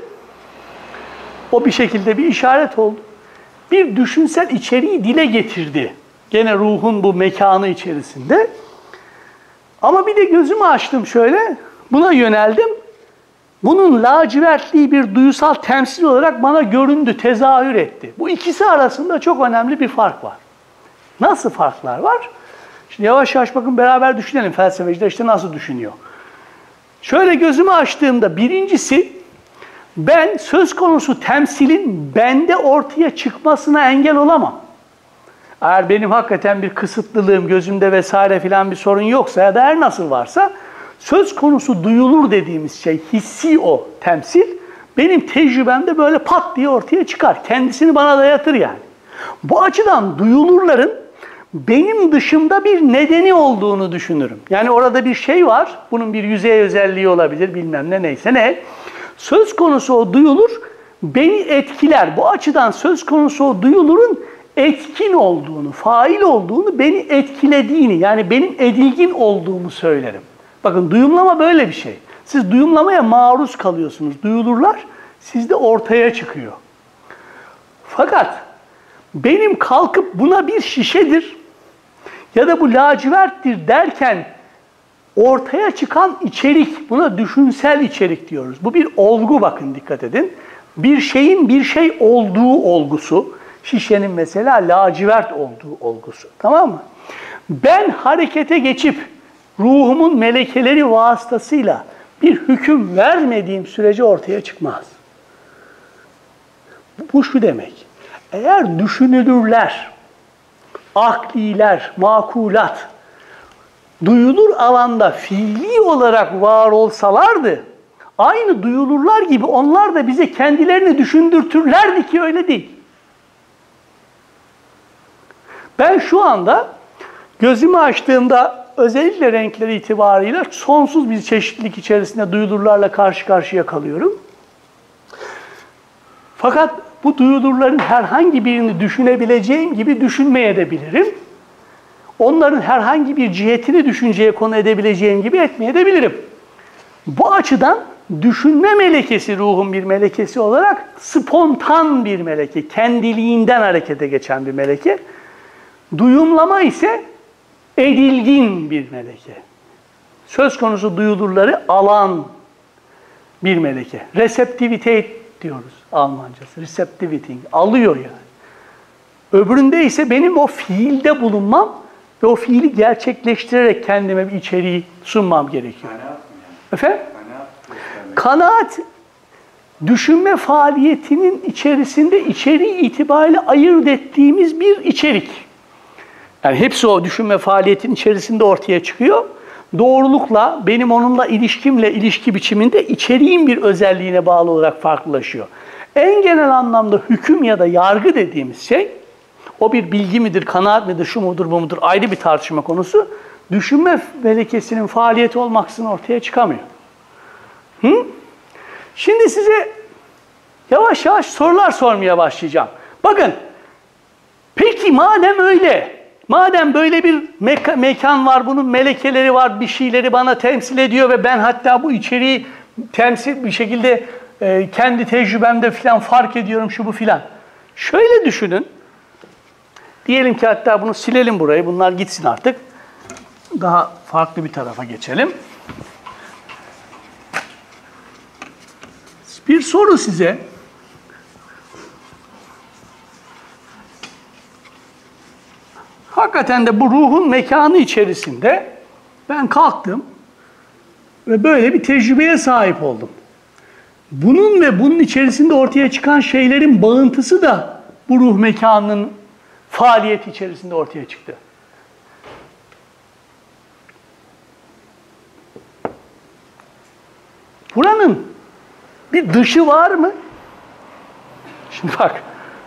O bir şekilde bir işaret oldu. Bir düşünsel içeriği dile getirdi. Gene ruhun bu mekanı içerisinde. Ama bir de gözümü açtım şöyle, buna yöneldim. Bunun lacivertliği bir duyusal temsil olarak bana göründü, tezahür etti. Bu ikisi arasında çok önemli bir fark var. Nasıl farklar var? Şimdi yavaş yavaş bakın beraber düşünelim. Felsefeciler işte nasıl düşünüyor. Şöyle gözümü açtığımda birincisi, ben söz konusu temsilin bende ortaya çıkmasına engel olamam. Eğer benim hakikaten bir kısıtlılığım, gözümde vesaire filan bir sorun yoksa ya da her nasıl varsa, söz konusu duyulur dediğimiz şey, hissi o temsil, benim tecrübemde böyle pat diye ortaya çıkar. Kendisini bana dayatır yani. Bu açıdan duyulurların benim dışımda bir nedeni olduğunu düşünürüm. Yani orada bir şey var, bunun bir yüzey özelliği olabilir, bilmem ne neyse ne. Söz konusu o duyulur, beni etkiler. Bu açıdan söz konusu o duyulurun etkin olduğunu, fail olduğunu, beni etkilediğini, yani benim edilgin olduğumu söylerim. Bakın duyumlama böyle bir şey. Siz duyumlamaya maruz kalıyorsunuz. Duyulurlar sizde ortaya çıkıyor. Fakat benim kalkıp buna bir şişedir ya da bu laciverttir derken ortaya çıkan içerik, buna düşünsel içerik diyoruz. Bu bir olgu, bakın dikkat edin. Bir şeyin bir şey olduğu olgusu, şişenin mesela lacivert olduğu olgusu. Tamam mı? Ben harekete geçip ruhumun melekeleri vasıtasıyla bir hüküm vermediğim sürece ortaya çıkmaz. Bu şu demek. Eğer düşünülürler, akliler, makulat, duyulur alanda fiili olarak var olsalardı, aynı duyulurlar gibi onlar da bize kendilerini düşündürtürlerdi ki öyle değil. Ben şu anda gözümü açtığımda özellikle renkleri itibarıyla sonsuz bir çeşitlilik içerisinde duyulurlarla karşı karşıya kalıyorum. Fakat bu duyulurların herhangi birini düşünebileceğim gibi düşünmeyebilirim. Onların herhangi bir cihetini düşünceye konu edebileceğim gibi etmeyebilirim. Bu açıdan düşünme melekesi ruhun bir melekesi olarak spontan bir meleke, kendiliğinden harekete geçen bir meleke. Duyumlama ise edilgin bir meleke. Söz konusu duyulurları alan bir meleke. Receptivite diyoruz Almancası. Receptiviting. Alıyor yani. Öbüründe ise benim o fiilde bulunmam ve o fiili gerçekleştirerek kendime bir içeriği sunmam gerekiyor. Kanaat mı yani? Efendim? Kanaat. Kanaat, düşünme faaliyetinin içerisinde içeriği itibariyle ayırt ettiğimiz bir içerik. Yani hepsi o düşünme faaliyetinin içerisinde ortaya çıkıyor. Doğrulukla, benim onunla ilişkimle ilişki biçiminde içeriğin bir özelliğine bağlı olarak farklılaşıyor. En genel anlamda hüküm ya da yargı dediğimiz şey, o bir bilgi midir, kanaat midir, şu mudur, bu mudur ayrı bir tartışma konusu. Düşünme melekesinin faaliyeti olmaksızın ortaya çıkamıyor. Şimdi size yavaş yavaş sorular sormaya başlayacağım. Bakın, peki madem öyle, madem böyle bir mekan var, bunun melekeleri var, bir şeyleri bana temsil ediyor ve ben hatta bu içeriği temsil bir şekilde kendi tecrübemde filan fark ediyorum, şu bu filan. Şöyle düşünün. Diyelim ki hatta bunu silelim burayı, bunlar gitsin artık. Daha farklı bir tarafa geçelim. Bir soru size. Hakikaten de bu ruhun mekanı içerisinde ben kalktım ve böyle bir tecrübeye sahip oldum. Bunun ve bunun içerisinde ortaya çıkan şeylerin bağıntısı da bu ruh mekanının faaliyeti içerisinde ortaya çıktı. Buranın bir dışı var mı? Şimdi bak.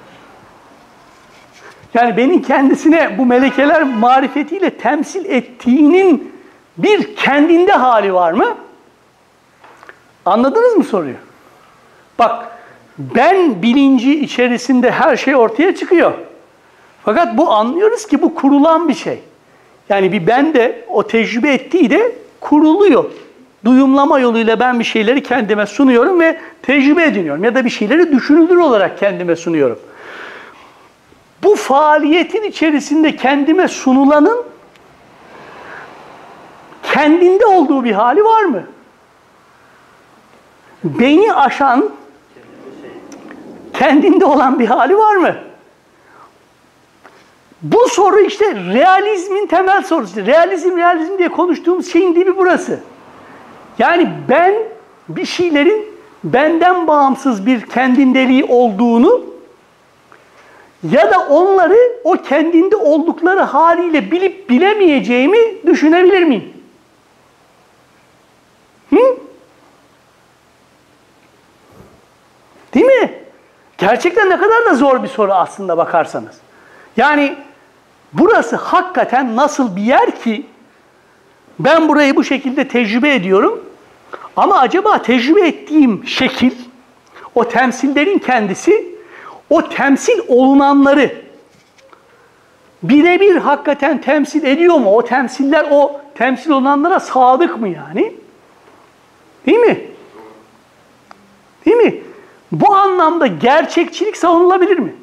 Yani benim kendisine bu melekeler marifetiyle temsil ettiğinin bir kendinde hali var mı? Anladınız mı soruyu? Bak, ben bilinci içerisinde her şey ortaya çıkıyor. Fakat bu anlıyoruz ki bu kurulan bir şey. Yani bir ben de o tecrübe ettiği de kuruluyor. Duyumlama yoluyla ben bir şeyleri kendime sunuyorum ve tecrübe ediniyorum. Ya da bir şeyleri düşünülür olarak kendime sunuyorum. Bu faaliyetin içerisinde kendime sunulanın kendinde olduğu bir hali var mı? Beni aşan, kendinde olan bir hali var mı? Bu soru işte realizmin temel sorusu. Realizm diye konuştuğumuz şeyin dibi burası. Yani ben bir şeylerin benden bağımsız bir kendindeliği olduğunu ya da onları o kendinde oldukları haliyle bilip bilemeyeceğimi düşünebilir miyim? Değil mi? Gerçekten ne kadar da zor bir soru aslında bakarsanız. Yani burası hakikaten nasıl bir yer ki ben burayı bu şekilde tecrübe ediyorum ama acaba tecrübe ettiğim şekil, o temsillerin kendisi, o temsil olunanları birebir hakikaten temsil ediyor mu? O temsiller o temsil olanlara sadık mı yani? Değil mi? Değil mi? Bu anlamda gerçekçilik savunulabilir mi?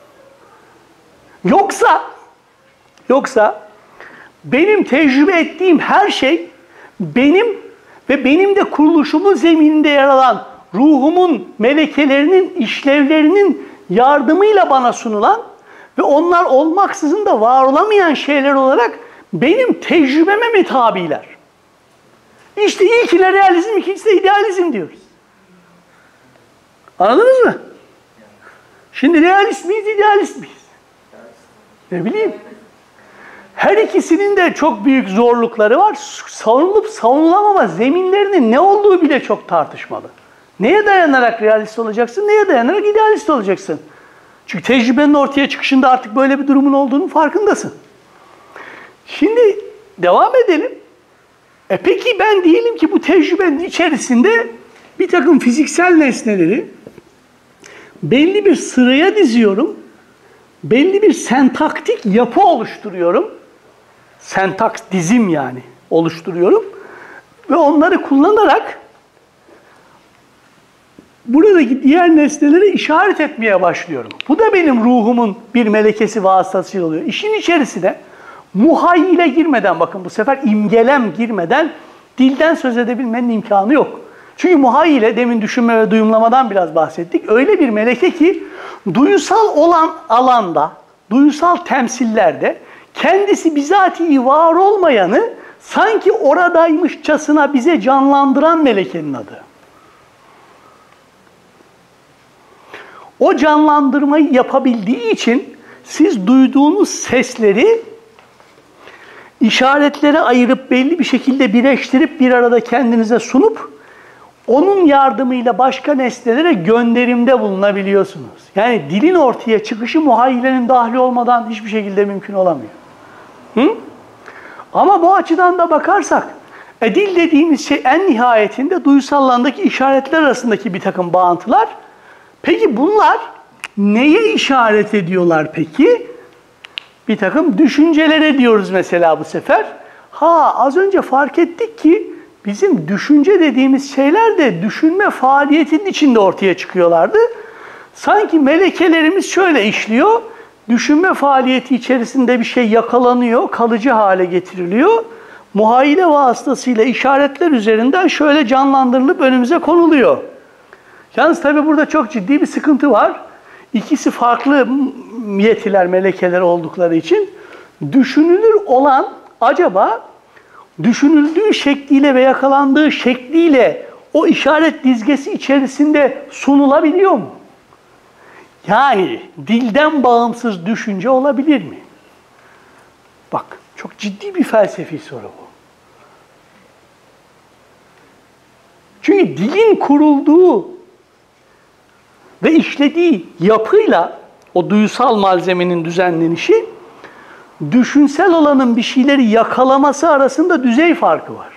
Yoksa benim tecrübe ettiğim her şey benim ve benim de kuruluşumun zemininde yer alan ruhumun melekelerinin, işlevlerinin yardımıyla bana sunulan ve onlar olmaksızın da var olamayan şeyler olarak benim tecrübeme mi tabiler? İşte ilkine realizm, ikincisi de idealizm diyoruz. Anladınız mı? Şimdi realist miyiz, idealist miyiz? Ne bileyim. Her ikisinin de çok büyük zorlukları var. Savunulup savunulamama zeminlerinin ne olduğu bile çok tartışmalı. Neye dayanarak realist olacaksın, neye dayanarak idealist olacaksın? Çünkü tecrübenin ortaya çıkışında artık böyle bir durumun olduğunun farkındasın. Şimdi devam edelim. Peki ben diyelim ki bu tecrübenin içerisinde bir takım fiziksel nesneleri belli bir sıraya diziyorum. Belli bir sentaktik yapı oluşturuyorum. Sentaks dizim yani oluşturuyorum. Ve onları kullanarak buradaki diğer nesneleri işaret etmeye başlıyorum. Bu da benim ruhumun bir melekesi vasıtasıyla oluyor. İşin içerisine muhayyile girmeden, bakın bu sefer imgelem girmeden dilden söz edebilmenin imkanı yok. Çünkü muhayyile, demin düşünme ve duyumlamadan biraz bahsettik. Öyle bir meleke ki duyusal olan alanda, duyusal temsillerde kendisi bizatihi var olmayanı sanki oradaymışçasına bize canlandıran melekenin adı. O canlandırmayı yapabildiği için siz duyduğunuz sesleri işaretlere ayırıp belli bir şekilde birleştirip bir arada kendinize sunup onun yardımıyla başka nesnelere gönderimde bulunabiliyorsunuz. Yani dilin ortaya çıkışı muhayyilenin dahli olmadan hiçbir şekilde mümkün olamıyor. Hı? Ama bu açıdan da bakarsak, dil dediğimiz şey en nihayetinde duysal alandaki işaretler arasındaki bir takım bağıntılar. Peki bunlar neye işaret ediyorlar peki? Bir takım düşüncelere diyoruz mesela bu sefer. Az önce fark ettik ki bizim düşünce dediğimiz şeyler de düşünme faaliyetinin içinde ortaya çıkıyorlardı. Sanki melekelerimiz şöyle işliyor. Düşünme faaliyeti içerisinde bir şey yakalanıyor, kalıcı hale getiriliyor. Muhayyile vasıtasıyla işaretler üzerinden şöyle canlandırılıp önümüze konuluyor. Yalnız tabii burada çok ciddi bir sıkıntı var. İkisi farklı yetiler, melekeler oldukları için düşünülür olan acaba düşünüldüğü şekliyle ve yakalandığı şekliyle o işaret dizgesi içerisinde sunulabiliyor mu? Yani dilden bağımsız düşünce olabilir mi? Bak, çok ciddi bir felsefi soru bu. Çünkü dilin kurulduğu ve işlediği yapıyla o duyusal malzemenin düzenlenişi, düşünsel olanın bir şeyleri yakalaması arasında düzey farkı var.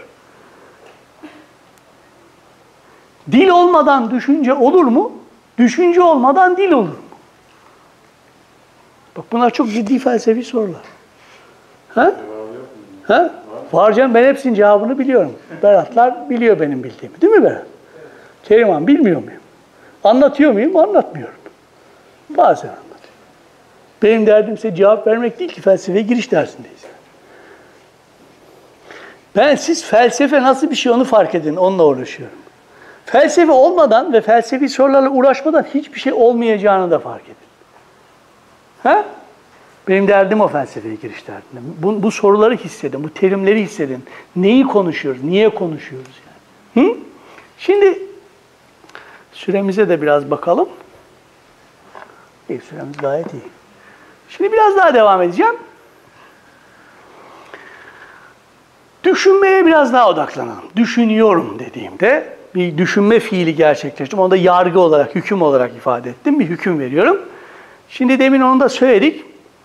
Dil olmadan düşünce olur mu? Düşünce olmadan dil olur mu? Bak bunlar çok ciddi felsefi sorular. Ha? Ha? Var canım, ben hepsinin cevabını biliyorum. Beratlar biliyor benim bildiğimi. Değil mi Berat? Keriman bilmiyor muyum? Anlatıyor muyum? Anlatmıyorum. Bazen anlatıyorum. Benim derdim ise cevap vermek değil ki, felsefeye giriş dersindeyiz. Siz felsefe nasıl bir şey onu fark edin, onunla uğraşıyorum. Felsefe olmadan ve felsefi sorularla uğraşmadan hiçbir şey olmayacağını da fark edin. Ha? Benim derdim o, felsefeye giriş derdinde. Bu soruları hissedin, bu terimleri hissedin. Neyi konuşuyoruz, niye konuşuyoruz yani? Hı? Şimdi süremize de biraz bakalım. Süremiz gayet iyi. Şimdi biraz daha devam edeceğim. Düşünmeye biraz daha odaklanalım. Düşünüyorum dediğimde bir düşünme fiili gerçekleştirdim. Onu da yargı olarak, hüküm olarak ifade ettim. Bir hüküm veriyorum. Şimdi demin onu da söyledik.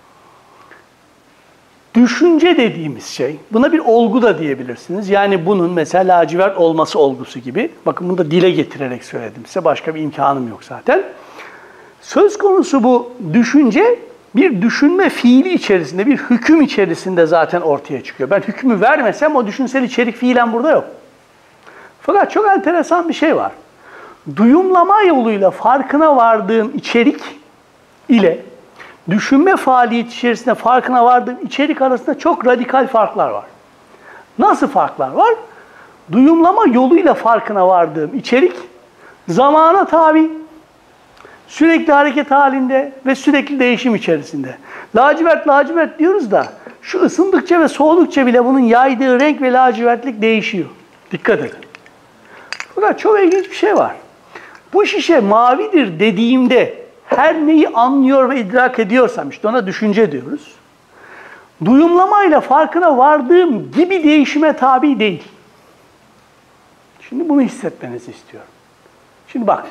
Düşünce dediğimiz şey, buna bir olgu da diyebilirsiniz. Yani bunun mesela lacivert olması olgusu gibi. Bakın bunu da dile getirerek söyledim size. Başka bir imkanım yok zaten. Söz konusu bu düşünce bir düşünme fiili içerisinde, bir hüküm içerisinde zaten ortaya çıkıyor. Ben hükmü vermesem o düşünsel içerik fiilen burada yok. Fakat çok enteresan bir şey var. Duyumlama yoluyla farkına vardığım içerik ile düşünme faaliyeti içerisinde farkına vardığım içerik arasında çok radikal farklar var. Nasıl farklar var? Duyumlama yoluyla farkına vardığım içerik zamana tabi, sürekli hareket halinde ve sürekli değişim içerisinde. Lacivert lacivert diyoruz da şu ısındıkça ve soğudukça bile bunun yaydığı renk ve lacivertlik değişiyor. Dikkat edin. Fakat çok ilginç bir şey var. Bu şişe mavidir dediğimde her neyi anlıyor ve idrak ediyorsam, işte ona düşünce diyoruz. Duyumlamayla farkına vardığım gibi değişime tabi değil. Şimdi bunu hissetmenizi istiyorum. Şimdi bak.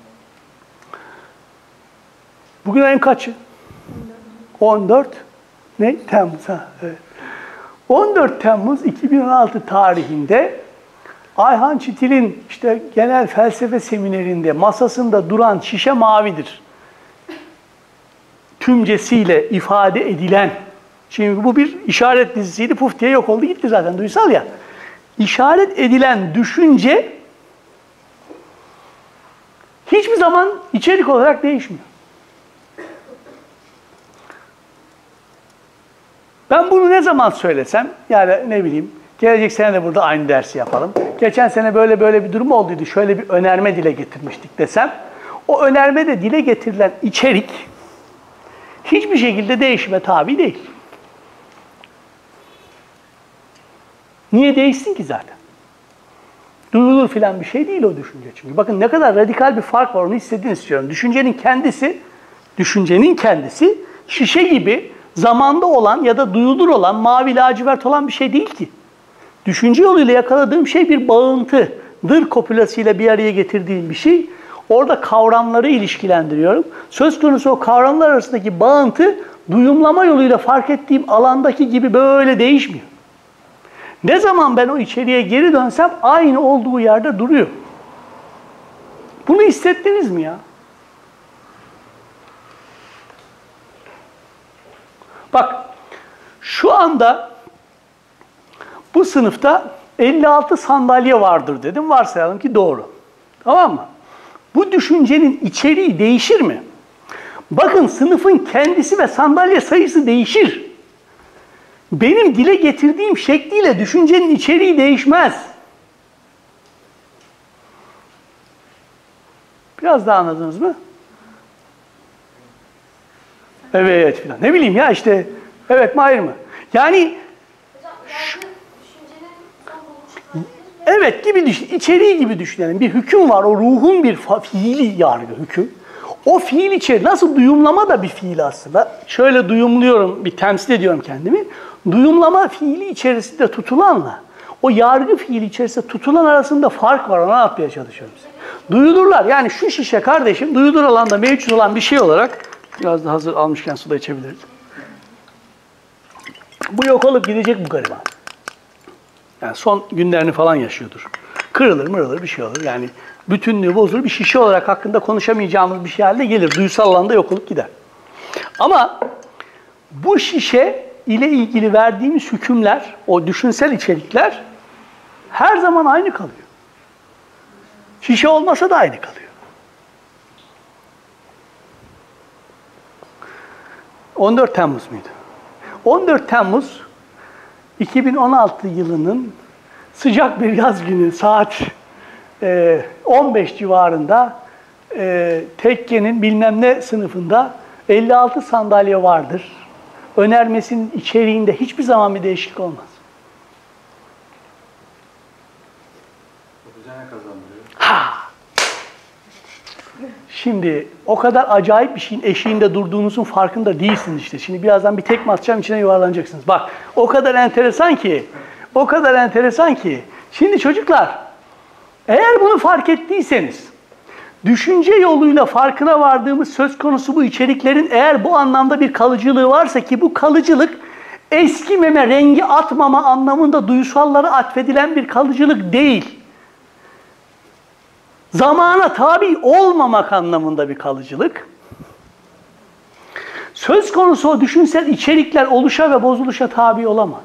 Bugün ayın kaçı? 14. Ne? Temmuz. Ha, evet. 14 Temmuz 2016 tarihinde Ayhan Çitil'in işte genel felsefe seminerinde masasında duran şişe mavidir tümcesiyle ifade edilen, çünkü bu bir işaret dizisiydi, puf diye yok oldu gitti zaten, duysal ya. İşaret edilen düşünce hiçbir zaman içerik olarak değişmiyor. Ben bunu ne zaman söylesem, yani ne bileyim, gelecek sene de burada aynı dersi yapalım. Geçen sene böyle böyle bir durum olduydu, şöyle bir önerme dile getirmiştik desem, o önermede dile getirilen içerik hiçbir şekilde değişime tabi değil. Niye değişsin ki zaten? Duyulur filan bir şey değil o düşünce çünkü. Bakın ne kadar radikal bir fark var, onu hissedin istiyorum. Düşüncenin kendisi şişe gibi zamanda olan ya da duyulur olan, mavi lacivert olan bir şey değil ki. Düşünce yoluyla yakaladığım şey bir bağıntı. Dır kopulasıyla bir araya getirdiğim bir şey. Orada kavramları ilişkilendiriyorum. Söz konusu o kavramlar arasındaki bağıntı duyumlama yoluyla fark ettiğim alandaki gibi böyle değişmiyor. Ne zaman ben o içeriğe geri dönsem aynı olduğu yerde duruyor. Bunu hissettiniz mi ya? Bak, şu anda bu sınıfta 56 sandalye vardır dedim. Varsayalım ki doğru. Tamam mı? Bu düşüncenin içeriği değişir mi? Bakın, sınıfın kendisi ve sandalye sayısı değişir. Benim dile getirdiğim şekliyle düşüncenin içeriği değişmez. Biraz daha anladınız mı? Evet filan. Ne bileyim ya işte. Evet mi hayır mı? Yani evet gibi düşün, içeriği gibi düşünelim. Bir hüküm var, o ruhun bir fiili yargı hüküm. O fiil içeri, nasıl duyumlama da bir fiil aslında. Şöyle duyumluyorum, bir temsil ediyorum kendimi. Duyumlama fiili içerisinde tutulanla o yargı fiili içerisinde tutulan arasında fark var, onu anlatmaya çalışıyorum size. Duyulurlar, yani şu şişe kardeşim, duyulur alanda mevcut olan bir şey olarak, biraz da hazır almışken suda içebiliriz. Bu yok olup gidecek bu gariban. Yani son günlerini falan yaşıyordur. Kırılır mırılır bir şey olur. Yani bütünlüğü bozulur. Bir şişe olarak hakkında konuşamayacağımız bir şey haline gelir. Duysal alanda yok olup gider. Ama bu şişe ile ilgili verdiğimiz hükümler, o düşünsel içerikler her zaman aynı kalıyor. Şişe olmasa da aynı kalıyor. 14 Temmuz muydu? 14 Temmuz 2016 yılının sıcak bir yaz günü saat 15 civarında tekkenin bilmem ne sınıfında 56 sandalye vardır. Önermesinin içeriğinde hiçbir zaman bir değişiklik olmaz. Ha! Şimdi o kadar acayip bir şeyin eşiğinde durduğunuzun farkında değilsiniz işte. Şimdi birazdan bir tekme atacağım, içine yuvarlanacaksınız. Bak, o kadar enteresan ki. Şimdi çocuklar, eğer bunu fark ettiyseniz, düşünce yoluyla farkına vardığımız söz konusu bu içeriklerin eğer bu anlamda bir kalıcılığı varsa, ki bu kalıcılık eskimeme, rengi atmama anlamında duyusallara atfedilen bir kalıcılık değil. Zamana tabi olmamak anlamında bir kalıcılık. Söz konusu o düşünsel içerikler oluşa ve bozuluşa tabi olamaz.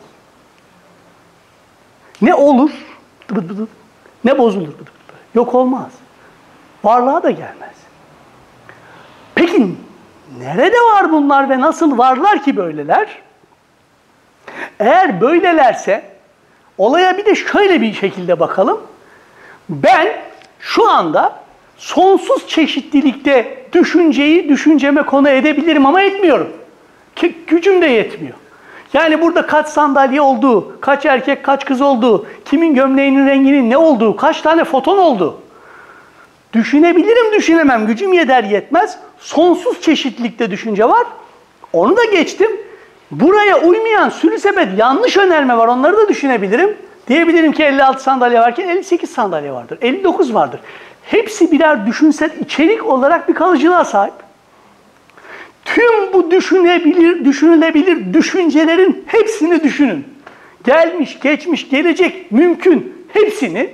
Ne olur, ne bozulur, yok olmaz. Varlığa da gelmez. Peki nerede var bunlar ve nasıl varlar ki böyleler? Eğer böylelerse olaya bir de şöyle bir şekilde bakalım. Ben şu anda sonsuz çeşitlilikte düşünceyi düşünceme konu edebilirim ama etmiyorum. Gücüm de yetmiyor. Yani burada kaç sandalye olduğu, kaç erkek kaç kız olduğu, kimin gömleğinin renginin ne olduğu, kaç tane foton olduğu. Düşünebilirim, düşünemem. Gücüm yeter yetmez. Sonsuz çeşitlilikte düşünce var. Onu da geçtim. Buraya uymayan sürü sepet yanlış önerme var. Onları da düşünebilirim. Diyebilirim ki 56 sandalye varken 58 sandalye vardır. 59 vardır. Hepsi birer düşünsel içerik olarak bir kalıcılığa sahip. Tüm bu düşünülebilir düşüncelerin hepsini düşünün. Gelmiş, geçmiş, gelecek, mümkün hepsini.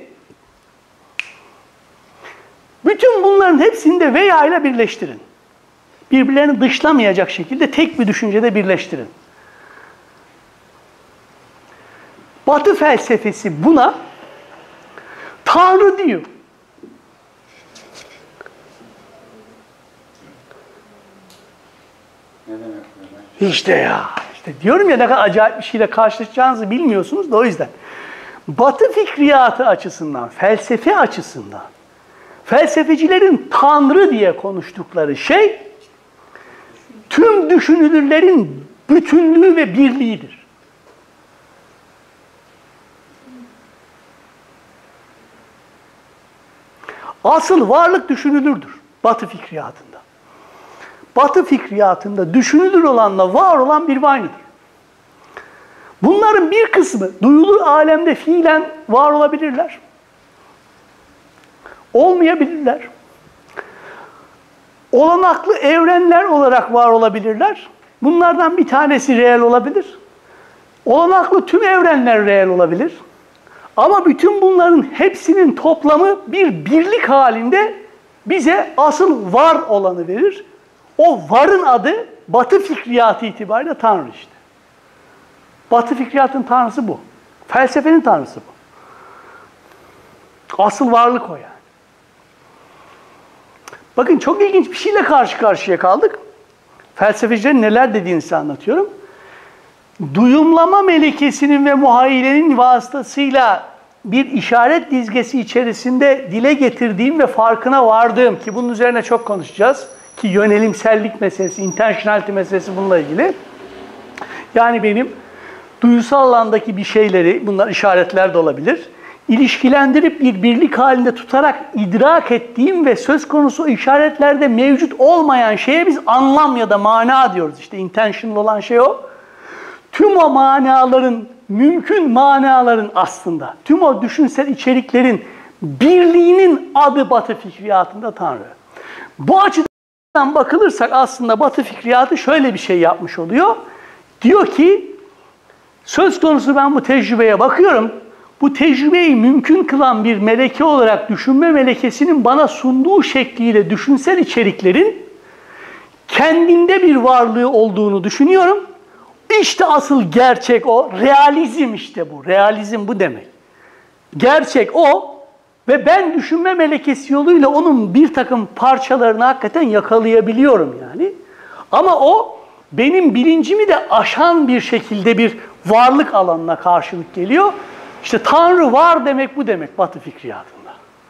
Bütün bunların hepsini de veya ile birleştirin. Birbirlerini dışlamayacak şekilde tek bir düşüncede birleştirin. Batı felsefesi buna Tanrı diyor. Ne demek? İşte ya. İşte diyorum ya ne kadar acayip bir şeyle karşılaşacağınızı bilmiyorsunuz da o yüzden. Batı fikriyatı açısından, felsefe açısından, felsefecilerin Tanrı diye konuştukları şey, tüm düşünülürlerin bütünlüğü ve birliğidir. Asıl varlık düşünülürdür Batı fikriyatında. Batı fikriyatında düşünülür olanla var olan bir aynıdır. Bunların bir kısmı duyulur alemde fiilen var olabilirler. Olmayabilirler. Olanaklı evrenler olarak var olabilirler. Bunlardan bir tanesi reel olabilir. Olanaklı tüm evrenler reel olabilir. Ama bütün bunların hepsinin toplamı bir birlik halinde bize asıl var olanı verir. O varın adı Batı fikriyatı itibariyle Tanrı işte. Batı fikriyatın tanrısı bu. Felsefenin tanrısı bu. Asıl varlık o yani. Bakın çok ilginç bir şeyle karşı karşıya kaldık. Felsefecilerin neler dediğini size anlatıyorum. Duyumlama melekesinin ve muhayyilenin vasıtasıyla bir işaret dizgesi içerisinde dile getirdiğim ve farkına vardığım ki bunun üzerine çok konuşacağız ki yönelimsellik meselesi, intentionality meselesi bununla ilgili. Yani benim duyusal alandaki bir şeyleri, bunlar işaretler de olabilir, ilişkilendirip bir birlik halinde tutarak idrak ettiğim ve söz konusu işaretlerde mevcut olmayan şeye biz anlam ya da mana diyoruz. İşte intentional olan şey o. Tüm o manaların, mümkün manaların aslında, tüm o düşünsel içeriklerin birliğinin adı Batı fikriyatında Tanrı. Bu açıdan bakılırsak aslında Batı fikriyatı şöyle bir şey yapmış oluyor. Diyor ki, söz konusu ben bu tecrübeye bakıyorum. Bu tecrübeyi mümkün kılan bir meleke olarak düşünme melekesinin bana sunduğu şekliyle düşünsel içeriklerin kendinde bir varlığı olduğunu düşünüyorum. İşte asıl gerçek o. Realizm işte bu. Realizm bu demek. Gerçek o ve ben düşünme melekesi yoluyla onun bir takım parçalarını hakikaten yakalayabiliyorum yani. Ama o benim bilincimi de aşan bir şekilde bir varlık alanına karşılık geliyor. İşte Tanrı var demek bu demek Batı fikriyatında.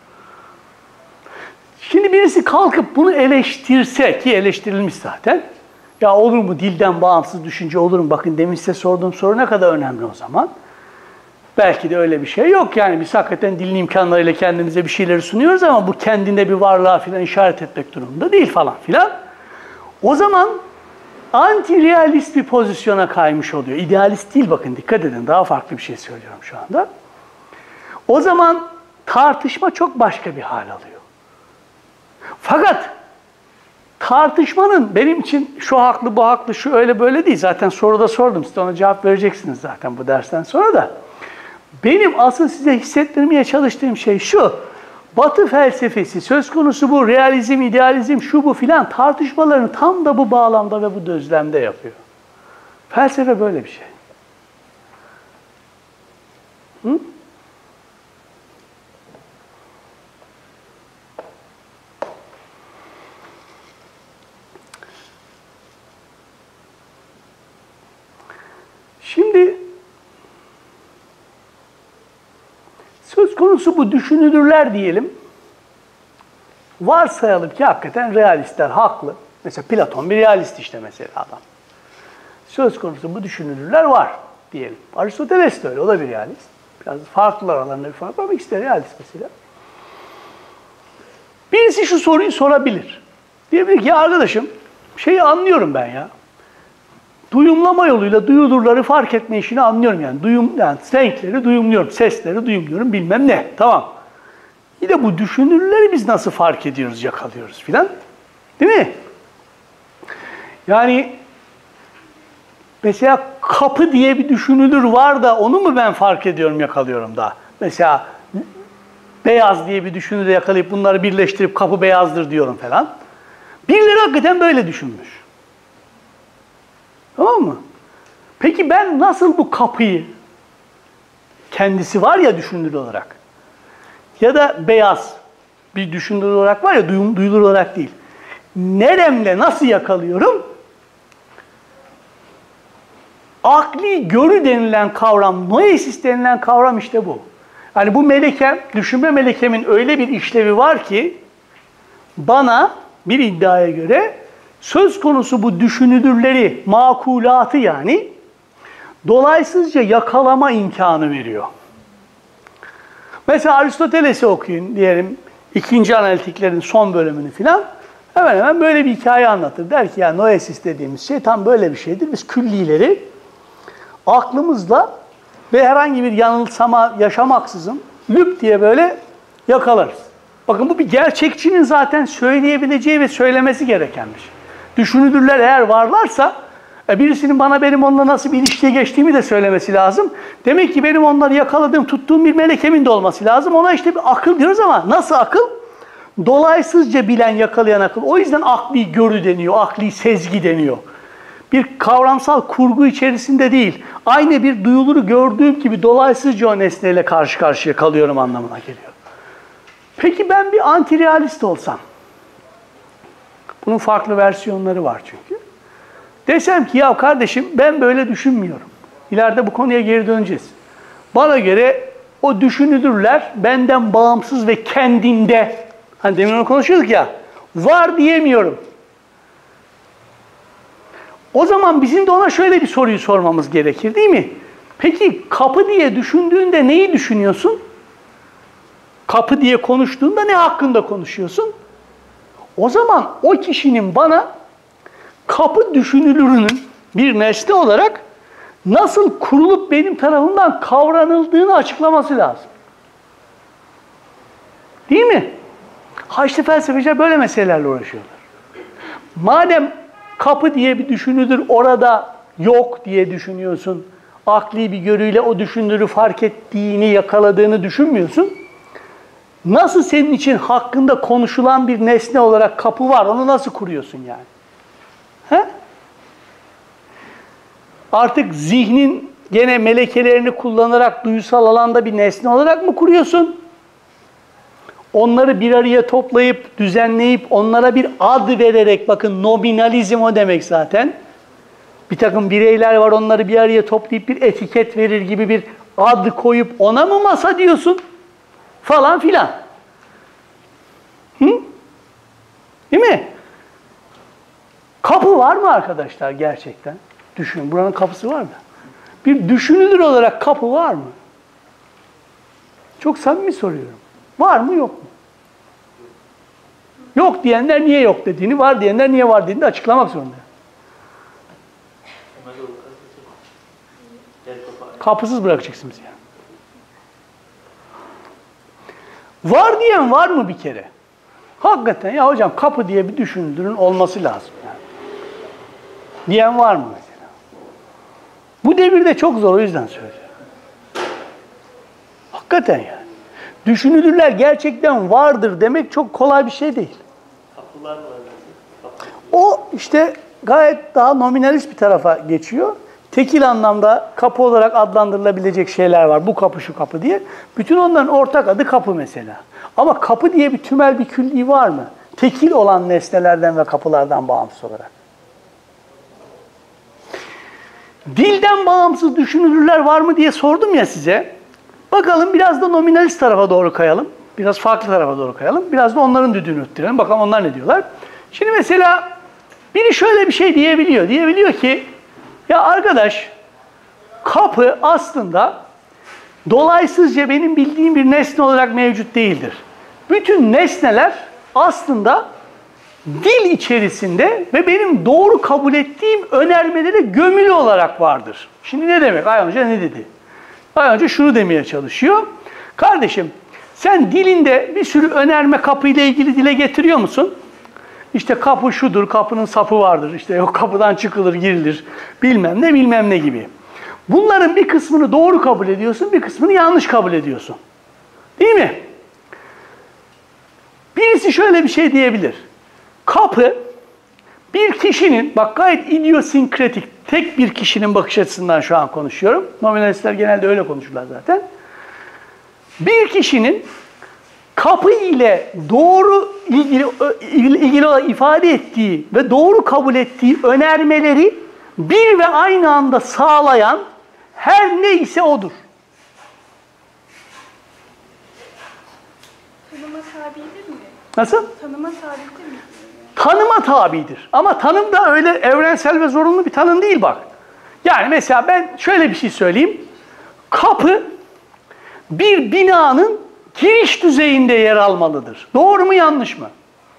Şimdi birisi kalkıp bunu eleştirse ki eleştirilmiş zaten. Ya olur mu dilden bağımsız düşünce olur mu? Bakın demin size sorduğum soru ne kadar önemli o zaman. Belki de öyle bir şey yok. Yani biz hakikaten dilin imkanlarıyla kendimize bir şeyleri sunuyoruz ama bu kendinde bir varlığa filan işaret etmek durumunda değil falan filan. O zaman anti-realist bir pozisyona kaymış oluyor. İdealist değil bakın dikkat edin. Daha farklı bir şey söylüyorum şu anda. O zaman tartışma çok başka bir hal alıyor. Fakat tartışmanın benim için şu haklı, bu haklı, şu öyle böyle değil. Zaten soruda sordum. Siz de ona cevap vereceksiniz zaten bu dersten sonra da. Benim asıl size hissettirmeye çalıştığım şey şu. Batı felsefesi söz konusu bu realizm, idealizm, şu bu filan tartışmalarını tam da bu bağlamda ve bu düzlemde yapıyor. Felsefe böyle bir şey. Hı? Şimdi söz konusu bu düşünülürler diyelim. Varsayalım ki hakikaten realistler haklı. Mesela Platon bir realist işte mesela adam. Söz konusu bu düşünülürler var diyelim. Aristoteles de öyle, o da bir realist. Biraz farklılar aralarında bir fark var ama ikisi de realist mesela. Birisi şu soruyu sorabilir. Diyebilir ki ya arkadaşım şeyi anlıyorum ben ya. Duyumlama yoluyla duyulurları fark etme işini anlıyorum yani. Yani renkleri duyumluyorum, sesleri duyumluyorum bilmem ne. Tamam. Bir de bu düşünürleri biz nasıl fark ediyoruz, yakalıyoruz filan. Değil mi? Yani mesela kapı diye bir düşünülür var da onu mu ben fark ediyorum, yakalıyorum da? Mesela beyaz diye bir düşünürü yakalayıp bunları birleştirip kapı beyazdır diyorum falan. Birileri hakikaten böyle düşünmüş. Tamam mı? Peki ben nasıl bu kapıyı, kendisi var ya düşünülür olarak, ya da beyaz bir düşünülür olarak var ya duyulur olarak değil. Neremle nasıl yakalıyorum? Akli görü denilen kavram, noesis denilen kavram işte bu. Yani bu melekem, düşünme melekemin öyle bir işlevi var ki bana bir iddiaya göre söz konusu bu düşünülürleri, makulatı yani dolaysızca yakalama imkanı veriyor. Mesela Aristoteles'i okuyun diyelim, ikinci analitiklerin son bölümünü filan. Hemen hemen böyle bir hikaye anlatır. Der ki ya noesis dediğimiz şey tam böyle bir şeydir. Biz küllileri aklımızla ve herhangi bir yanılsama yaşamaksızın lüp diye böyle yakalarız. Bakın bu bir gerçekçinin zaten söyleyebileceği ve söylemesi gereken bir şey. Düşünülürler eğer varlarsa birisinin bana benim onunla nasıl bir ilişkiye geçtiğimi de söylemesi lazım. Demek ki benim onları yakaladığım, tuttuğum bir melekemin de olması lazım. Ona işte bir akıl diyoruz ama nasıl akıl? Dolaysızca bilen, yakalayan akıl. O yüzden akli görü deniyor, akli sezgi deniyor. Bir kavramsal kurgu içerisinde değil, aynı bir duyuluru gördüğüm gibi dolaysızca o nesneyle karşı karşıya kalıyorum anlamına geliyor. Peki ben bir anti-realist olsam, bunun farklı versiyonları var çünkü. Desem ki ya kardeşim ben böyle düşünmüyorum. İleride bu konuya geri döneceğiz. Bana göre o düşünülürler benden bağımsız ve kendinde, hani demin onu konuşuyorduk ya, var diyemiyorum. O zaman bizim de ona şöyle bir soruyu sormamız gerekir değil mi? Peki kapı diye düşündüğünde neyi düşünüyorsun? Kapı diye konuştuğunda ne hakkında konuşuyorsun? O zaman o kişinin bana kapı düşünülürünün bir nesne olarak nasıl kurulup benim tarafından kavranıldığını açıklaması lazım. Değil mi? Ha işte felsefeciler böyle meselelerle uğraşıyorlar. Madem kapı diye bir düşünülür orada yok diye düşünüyorsun, akli bir görüyle o düşünülürü fark ettiğini, yakaladığını düşünmüyorsun. Nasıl senin için hakkında konuşulan bir nesne olarak kapı var, onu nasıl kuruyorsun yani? He? Artık zihnin gene melekelerini kullanarak duysal alanda bir nesne olarak mı kuruyorsun? Onları bir araya toplayıp, düzenleyip, onlara bir ad vererek, bakın nominalizm o demek zaten. Bir takım bireyler var, onları bir araya toplayıp bir etiket verir gibi bir ad koyup ona mı masa diyorsun? Falan filan. Hı? Değil mi? Kapı var mı arkadaşlar gerçekten? Düşünün, buranın kapısı var mı? Bir düşünülür olarak kapı var mı? Çok samimi soruyorum. Var mı yok mu? Yok diyenler niye yok dediğini, var diyenler niye var dediğini de açıklamak zorunda. Kapısız bırakacaksın bizi yani. Var diyen var mı bir kere? Hakikaten ya hocam kapı diye bir düşündürün olması lazım yani. Diyen var mı mesela? Bu devirde çok zor, o yüzden söylüyorum. Hakikaten yani. düşünülürler gerçekten vardır demek çok kolay bir şey değil. Kapılar var. O işte gayet daha nominalist bir tarafa geçiyor. Tekil anlamda kapı olarak adlandırılabilecek şeyler var. Bu kapı, şu kapı diye. Bütün onların ortak adı kapı mesela. Ama kapı diye bir tümel bir külliği var mı? Tekil olan nesnelerden ve kapılardan bağımsız olarak. Dilden bağımsız düşünülürler var mı diye sordum ya size. Bakalım biraz da nominalist tarafa doğru kayalım. Biraz farklı tarafa doğru kayalım. Biraz da onların düdüğünü öttürelim. Bakalım onlar ne diyorlar. Şimdi mesela biri şöyle bir şey diyebiliyor. Diyebiliyor ki ya arkadaş kapı aslında dolaysızca benim bildiğim bir nesne olarak mevcut değildir. Bütün nesneler aslında dil içerisinde ve benim doğru kabul ettiğim önermelere gömülü olarak vardır. Şimdi ne demek? Ayhan Hoca ne dedi? Ayhan Hoca şunu demeye çalışıyor. Kardeşim sen dilinde bir sürü önerme kapıyla ilgili dile getiriyor musun? İşte kapı şudur, kapının sapı vardır, işte yok kapıdan çıkılır, girilir, bilmem ne gibi. Bunların bir kısmını doğru kabul ediyorsun, bir kısmını yanlış kabul ediyorsun. Değil mi? Birisi şöyle bir şey diyebilir. Kapı, bir kişinin, bak gayet idiosinkratik, tek bir kişinin bakış açısından şu an konuşuyorum. Nominalistler genelde öyle konuşurlar zaten. Bir kişinin kapı ile doğru ilgili olarak ifade ettiği ve doğru kabul ettiği önermeleri bir ve aynı anda sağlayan her neyse odur. Tanıma tabidir mi? Nasıl? Tanıma tabidir mi? Tanıma tabidir. Ama tanım da öyle evrensel ve zorunlu bir tanım değil bak. Yani mesela ben şöyle bir şey söyleyeyim. Kapı bir binanın giriş düzeyinde yer almalıdır. Doğru mu yanlış mı?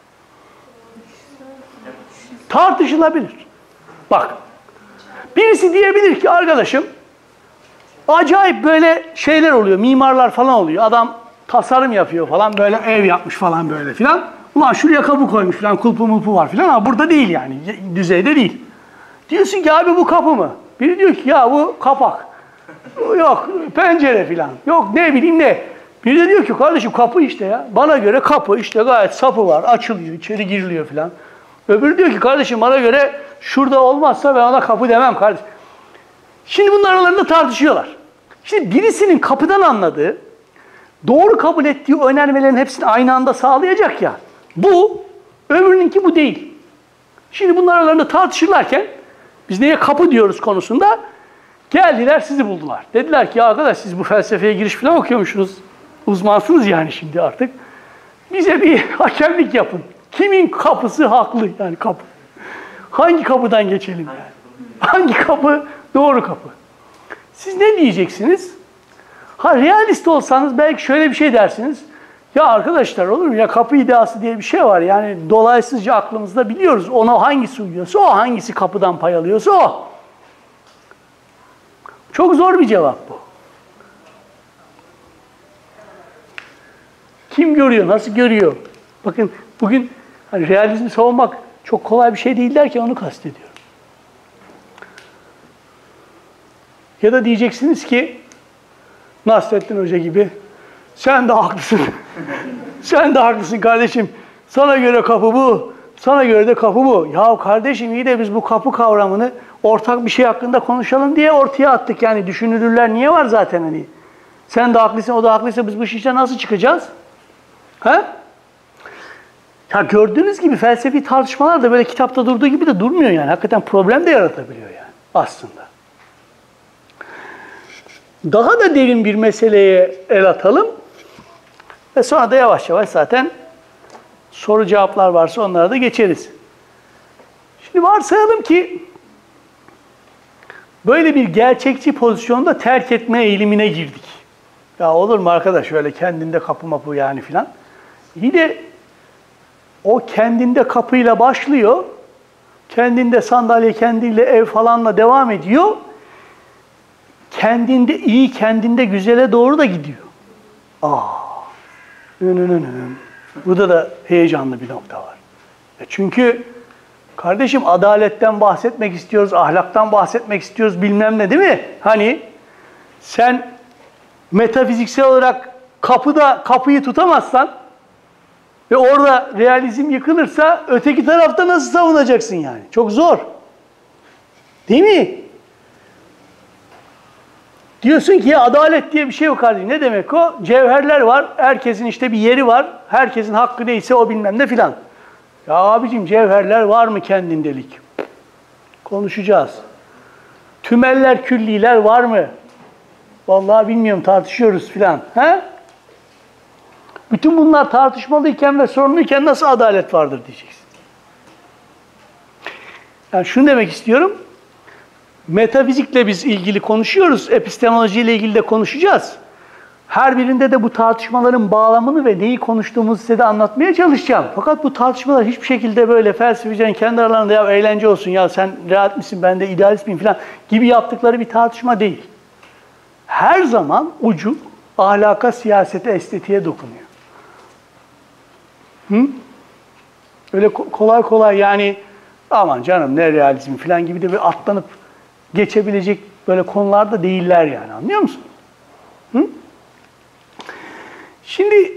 Tartışılabilir. Bak. Birisi diyebilir ki arkadaşım acayip böyle şeyler oluyor. Mimarlar falan oluyor. Adam tasarım yapıyor falan. Böyle ev yapmış falan böyle filan. Ulan şuraya kapı koymuş falan. Kulpu mulpu var filan. Ama burada değil yani. Düzeyde değil. Diyorsun ki abi bu kapı mı? Biri diyor ki ya bu kapak. Yok pencere filan. Yok ne bileyim ne. Biri de diyor ki kardeşim kapı işte ya. Bana göre kapı işte gayet sapı var. Açılıyor, içeri giriliyor filan. Öbürü diyor ki kardeşim bana göre şurada olmazsa ben ona kapı demem kardeşim. Şimdi bunlar aralarında tartışıyorlar. Şimdi birisinin kapıdan anladığı, doğru kabul ettiği önermelerin hepsini aynı anda sağlayacak ya. Bu, öbürününki bu değil. Şimdi bunlar aralarında tartışırlarken, biz neye kapı diyoruz konusunda, geldiler sizi buldular. Dediler ki ya arkadaş siz bu felsefeye giriş falan okuyormuşsunuz. Uzmansınız yani şimdi artık. Bize bir hakemlik yapın. Kimin kapısı haklı yani kapı? Hangi kapıdan geçelim yani? Hangi kapı doğru kapı? Siz ne diyeceksiniz? Ha realist olsanız belki şöyle bir şey dersiniz. Ya arkadaşlar olur mu ya kapı ideası diye bir şey var. Yani dolaysızca aklımızda biliyoruz. Ona hangisi uyuyorsa o, hangisi kapıdan pay alıyorsa o. Çok zor bir cevap bu. Kim görüyor, nasıl görüyor? Bakın bugün hani realizmi savunmak çok kolay bir şey değil derken onu kastediyorum. Ya da diyeceksiniz ki Nasrettin Hoca gibi sen de haklısın. Sen de haklısın kardeşim. Sana göre kapı bu. Sana göre de kapı bu. Ya kardeşim iyi de biz bu kapı kavramını ortak bir şey hakkında konuşalım diye ortaya attık. Yani düşünülürler niye var zaten hani. Sen de haklısın, o da haklıysa biz bu işten nasıl çıkacağız? He? Ya gördüğünüz gibi felsefi tartışmalar da böyle kitapta durduğu gibi de durmuyor yani. Hakikaten problem de yaratabiliyor yani aslında. Daha da derin bir meseleye el atalım. Ve sonra da yavaş yavaş zaten soru cevaplar varsa onlara da geçeriz. Şimdi varsayalım ki böyle bir gerçekçi pozisyonda terk etme eğilimine girdik. Ya olur mu arkadaş öyle kendinde kapı mapı yani filan. İyi de o kendinde kapıyla başlıyor. Kendinde sandalye, kendiyle ev falanla devam ediyor. Kendinde iyi, kendinde güzele doğru da gidiyor. Burada da heyecanlı bir nokta var. Çünkü kardeşim adaletten bahsetmek istiyoruz, ahlaktan bahsetmek istiyoruz bilmem ne değil mi? Hani sen metafiziksel olarak kapıyı tutamazsan ve orada realizm yıkılırsa öteki tarafta nasıl savunacaksın yani? Çok zor. Değil mi? Diyorsun ki ya adalet diye bir şey yok kardeşim. Ne demek o? Cevherler var. Herkesin işte bir yeri var. Herkesin hakkı neyse o bilmem ne filan. Ya abicim cevherler var mı kendindelik? Konuşacağız. Tümeller, külliler var mı? Vallahi bilmiyorum, tartışıyoruz filan. He? Bütün bunlar tartışmalıyken ve sorunluyken nasıl adalet vardır diyeceksin. Yani şunu demek istiyorum. Metafizikle biz ilgili konuşuyoruz. Epistemolojiyle ilgili de konuşacağız. Her birinde de bu tartışmaların bağlamını ve neyi konuştuğumuzu size de anlatmaya çalışacağım. Fakat bu tartışmalar hiçbir şekilde böyle felsefecilerin kendi aralarında ya eğlence olsun, ya sen realist misin, ben de idealist miyim falan gibi yaptıkları bir tartışma değil. Her zaman ucu ahlaka, siyasete, estetiğe dokunuyor. Hı? Öyle kolay kolay yani aman canım ne realizmi falan gibi de bir atlanıp geçebilecek böyle konularda değiller yani, anlıyor musun? Hı? Şimdi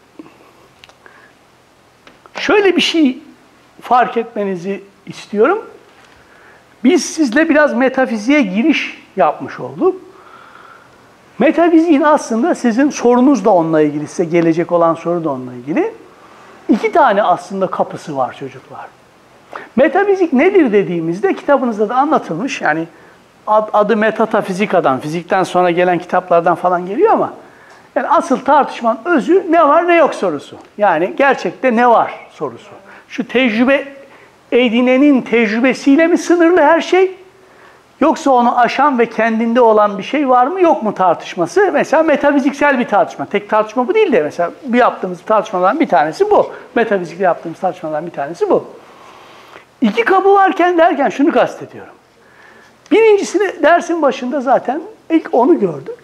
şöyle bir şey fark etmenizi istiyorum. Biz sizle biraz metafiziğe giriş yapmış olduk. Metafiziğin aslında sizin sorunuz da onunla ilgili, size gelecek olan soru da onunla ilgili. 2 tane aslında kapısı var çocuklar. Metafizik nedir dediğimizde kitabınızda da anlatılmış. Yani adı metatafizikadan, fizikten sonra gelen kitaplardan falan geliyor ama yani asıl tartışmanın özü ne var ne yok sorusu. Yani gerçekte ne var sorusu. Şu tecrübe edinenin tecrübesiyle mi sınırlı her şey? Yoksa onu aşan ve kendinde olan bir şey var mı yok mu tartışması? Mesela metafiziksel bir tartışma. Tek tartışma bu değil de mesela bir yaptığımız tartışmalardan bir tanesi bu. Metafizikle yaptığımız tartışmalardan bir tanesi bu. 2 kapı varken derken şunu kastediyorum. Birincisini dersin başında zaten ilk onu gördük.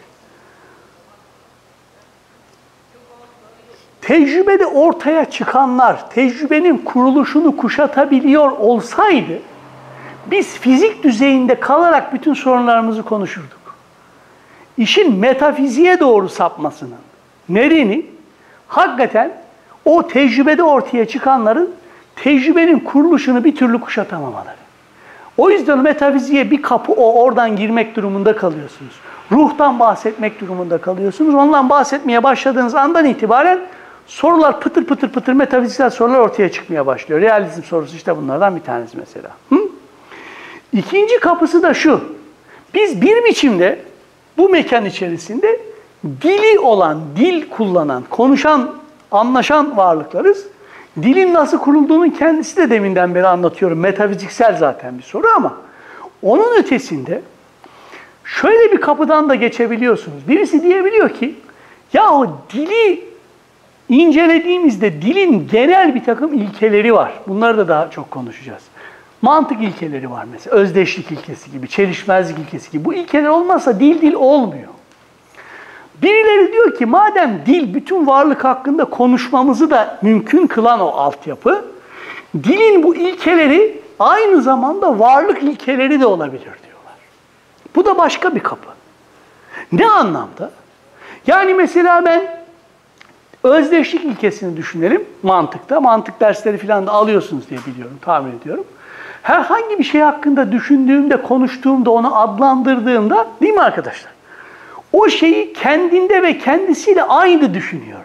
Tecrübede ortaya çıkanlar tecrübenin kuruluşunu kuşatabiliyor olsaydı biz fizik düzeyinde kalarak bütün sorunlarımızı konuşurduk. İşin metafiziğe doğru sapmasının nedeni hakikaten o tecrübede ortaya çıkanların tecrübenin kuruluşunu bir türlü kuşatamamaları. O yüzden metafiziğe bir kapı oradan girmek durumunda kalıyorsunuz. Ruhtan bahsetmek durumunda kalıyorsunuz. Ondan bahsetmeye başladığınız andan itibaren sorular pıtır pıtır pıtır metafiziksel sorular ortaya çıkmaya başlıyor. Realizm sorusu işte bunlardan bir tanesi mesela. İkinci kapısı da şu. Biz bir biçimde bu mekan içerisinde dili olan, dil kullanan, konuşan, anlaşan varlıklarız. Dilin nasıl kurulduğunun kendisi de deminden beri anlatıyorum. Metafiziksel zaten bir soru ama onun ötesinde şöyle bir kapıdan da geçebiliyorsunuz. Birisi diyebiliyor ki ya o dili incelediğimizde dilin genel bir takım ilkeleri var. Bunları da daha çok konuşacağız. Mantık ilkeleri var mesela. Özdeşlik ilkesi gibi, çelişmezlik ilkesi gibi. Bu ilkeler olmazsa dil olmuyor. Birileri diyor ki madem dil bütün varlık hakkında konuşmamızı da mümkün kılan o altyapı, dilin bu ilkeleri aynı zamanda varlık ilkeleri de olabilir diyorlar. Bu da başka bir kapı. Ne anlamda? Yani mesela ben özdeşlik ilkesini düşünelim mantıkta. Mantık dersleri falan da alıyorsunuz diye biliyorum, tahmin ediyorum. Herhangi bir şey hakkında düşündüğümde, konuştuğumda, onu adlandırdığımda, değil mi arkadaşlar? O şeyi kendinde ve kendisiyle aynı düşünüyorum.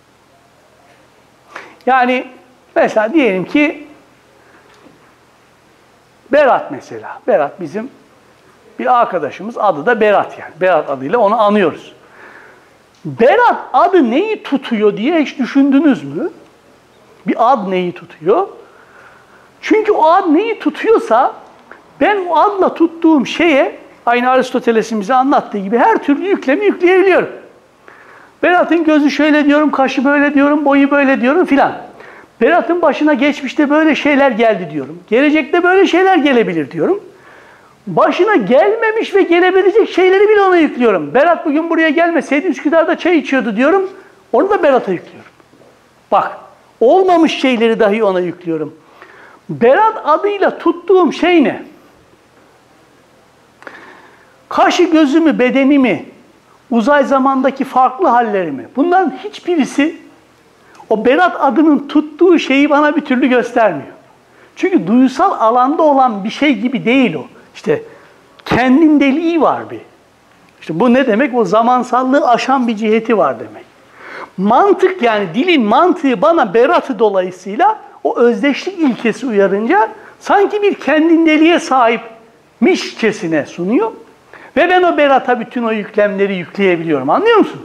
Yani mesela diyelim ki Berat mesela. Berat bizim bir arkadaşımız, adı da Berat yani. Berat adıyla onu anıyoruz. Berat adı neyi tutuyor diye hiç düşündünüz mü? Bir ad neyi tutuyor? Çünkü o ad neyi tutuyorsa ben o adla tuttuğum şeye aynı Aristoteles'in bize anlattığı gibi her türlü yüklemi yükleyebiliyorum. Berat'ın gözü şöyle diyorum, kaşı böyle diyorum, boyu böyle diyorum filan. Berat'ın başına geçmişte böyle şeyler geldi diyorum. Gelecekte böyle şeyler gelebilir diyorum. Başına gelmemiş ve gelebilecek şeyleri bile ona yüklüyorum. Berat bugün buraya gelmeseydi Üsküdar'da çay içiyordu diyorum. Onu da Berat'a yüklüyorum. Bak, olmamış şeyleri dahi ona yüklüyorum. Berat adıyla tuttuğum şey ne? Kaşı gözümü, bedenimi Uzay zamandaki farklı halleri mi? Bunların hiçbirisi o Berat adının tuttuğu şeyi bana bir türlü göstermiyor. Çünkü duysal alanda olan bir şey gibi değil o. İşte kendindeliği var bir. İşte bu ne demek? O zamansallığı aşan bir ciheti var demek. Mantık, yani dilin mantığı bana Berat'ı dolayısıyla o özdeşlik ilkesi uyarınca sanki bir kendindeliğe sahipmişçesine sunuyor. Ve ben o Berat'a bütün o yüklemleri yükleyebiliyorum. Anlıyor musunuz?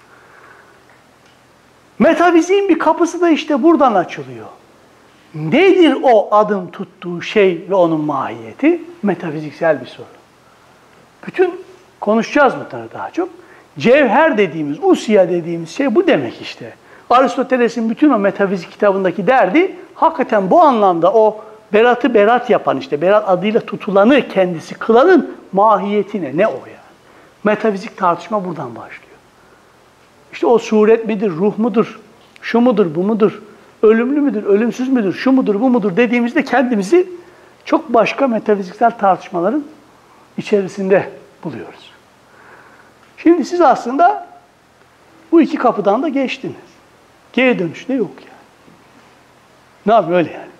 Metafiziğin bir kapısı da işte buradan açılıyor. Nedir o adın tuttuğu şey ve onun mahiyeti? Metafiziksel bir soru. Bütün konuşacağız bunları daha çok. Cevher dediğimiz, usiya dediğimiz şey bu demek işte. Aristoteles'in bütün o metafizik kitabındaki derdi hakikaten bu anlamda o Berat'ı Berat yapan, işte Berat adıyla tutulanı kendisi kılanın mahiyetine ne o yani? Metafizik tartışma buradan başlıyor. İşte o suret midir, ruh mudur, şu mudur, bu mudur, ölümlü müdür, ölümsüz müdür, şu mudur, bu mudur dediğimizde kendimizi çok başka metafiziksel tartışmaların içerisinde buluyoruz. Şimdi siz aslında bu iki kapıdan da geçtiniz. Geri dönüş de yok yani. Ne yapayım öyle yani.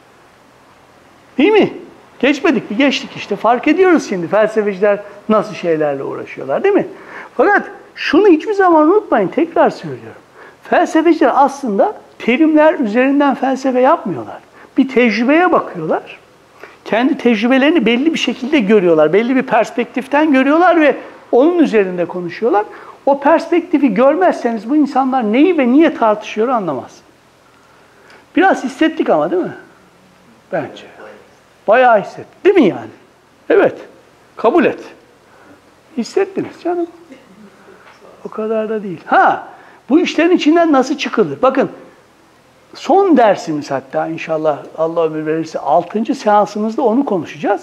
Değil mi? Geçmedik mi? Geçtik işte. Fark ediyoruz şimdi felsefeciler nasıl şeylerle uğraşıyorlar, değil mi? Fakat şunu hiçbir zaman unutmayın, tekrar söylüyorum. Felsefeciler aslında terimler üzerinden felsefe yapmıyorlar. Bir tecrübeye bakıyorlar. Kendi tecrübelerini belli bir şekilde görüyorlar. Belli bir perspektiften görüyorlar ve onun üzerinde konuşuyorlar. O perspektifi görmezseniz bu insanlar neyi ve niye tartışıyor anlamaz. Biraz hissettik ama değil mi? Bence. Bayağı hissettik. Değil mi yani? Evet. Kabul et. Hissettiniz canım. O kadar da değil. Ha, bu işlerin içinden nasıl çıkılır? Bakın, son dersimiz hatta inşallah Allah ömür verirse 6. seansımızda onu konuşacağız.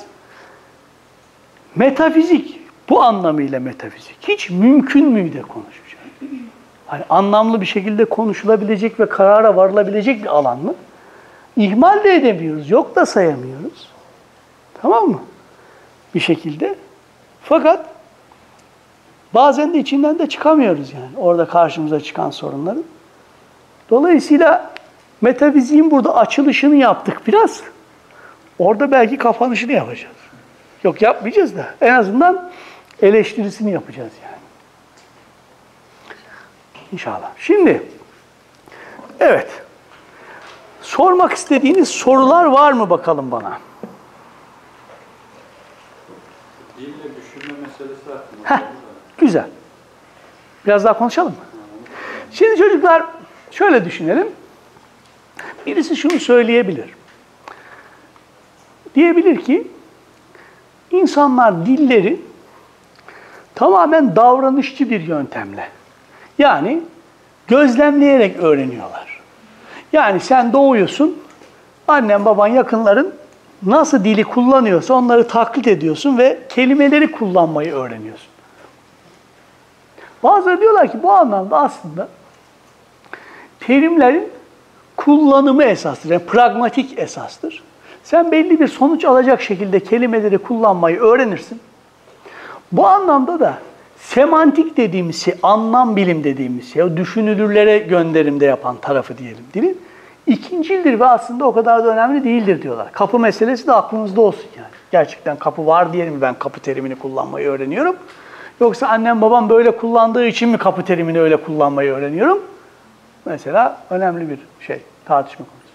Metafizik, bu anlamıyla metafizik. Hiç mümkün müydü konuşacağız? Hani anlamlı bir şekilde konuşulabilecek ve karara varılabilecek bir alan mı? İhmal de edemiyoruz, yok da sayamıyoruz. Tamam mı? Bir şekilde. Fakat bazen de içinden de çıkamıyoruz yani. Orada karşımıza çıkan sorunların. Dolayısıyla metafiziğin burada açılışını yaptık biraz. Orada belki kapanışını yapacağız. Yok yapmayacağız da en azından eleştirisini yapacağız yani. İnşallah. Şimdi, evet. Sormak istediğiniz sorular var mı bakalım bana? Dille düşünme meselesi hakkında. Güzel. Biraz daha konuşalım mı? Şimdi çocuklar şöyle düşünelim. Birisi şunu söyleyebilir. Diyebilir ki insanlar dilleri tamamen davranışçı bir yöntemle, yani gözlemleyerek öğreniyorlar. Yani sen doğuyorsun, annen, baban, yakınların nasıl dili kullanıyorsa onları taklit ediyorsun ve kelimeleri kullanmayı öğreniyorsun. Bazıları diyorlar ki bu anlamda aslında terimlerin kullanımı esastır, yani pragmatik esastır. Sen belli bir sonuç alacak şekilde kelimeleri kullanmayı öğrenirsin. Bu anlamda da semantik dediğimiz şey, anlam bilim dediğimiz şey, o düşünülürlere gönderimde yapan tarafı diyelim dilin, ikincildir ve aslında o kadar da önemli değildir diyorlar. Kapı meselesi de aklınızda olsun yani. Gerçekten kapı var diye mi ben kapı terimini kullanmayı öğreniyorum? Yoksa annem babam böyle kullandığı için mi kapı terimini öyle kullanmayı öğreniyorum? Mesela önemli bir şey, tartışma konusu.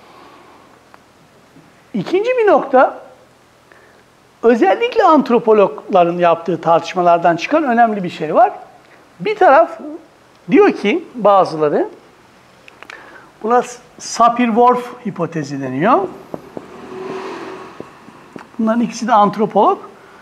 İkinci bir nokta, özellikle antropologların yaptığı tartışmalardan çıkan önemli bir şey var. Bir taraf diyor ki bazıları, buna Sapir-Whorf hipotezi deniyor. Bunların ikisi de antropolog.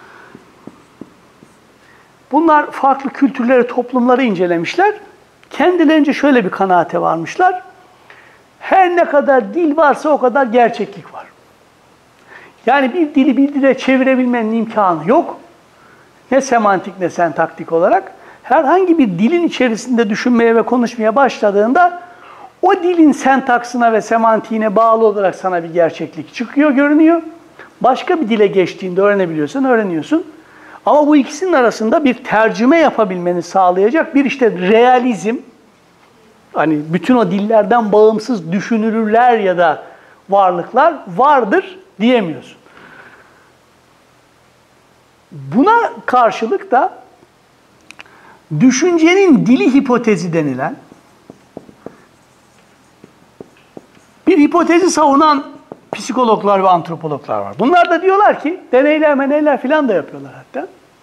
Bunlar farklı kültürleri, toplumları incelemişler. Kendilerince şöyle bir kanaate varmışlar. Her ne kadar dil varsa o kadar gerçeklik var. Yani bir dili bir dile çevirebilmenin imkanı yok. Ne semantik ne sentaktik olarak. Herhangi bir dilin içerisinde düşünmeye ve konuşmaya başladığında o dilin sentaksına ve semantiğine bağlı olarak sana bir gerçeklik çıkıyor, görünüyor. Başka bir dile geçtiğinde öğrenebiliyorsan öğreniyorsun. Ama bu ikisinin arasında bir tercüme yapabilmeni sağlayacak bir işte realizm, hani bütün o dillerden bağımsız düşünülürler ya da varlıklar vardır diyemiyorsun. Buna karşılık da düşüncenin dili hipotezi denilen bir hipotezi savunan psikologlar ve antropologlar var. Bunlar da diyorlar ki, deneyler meneyler filan da yapıyorlar hatta.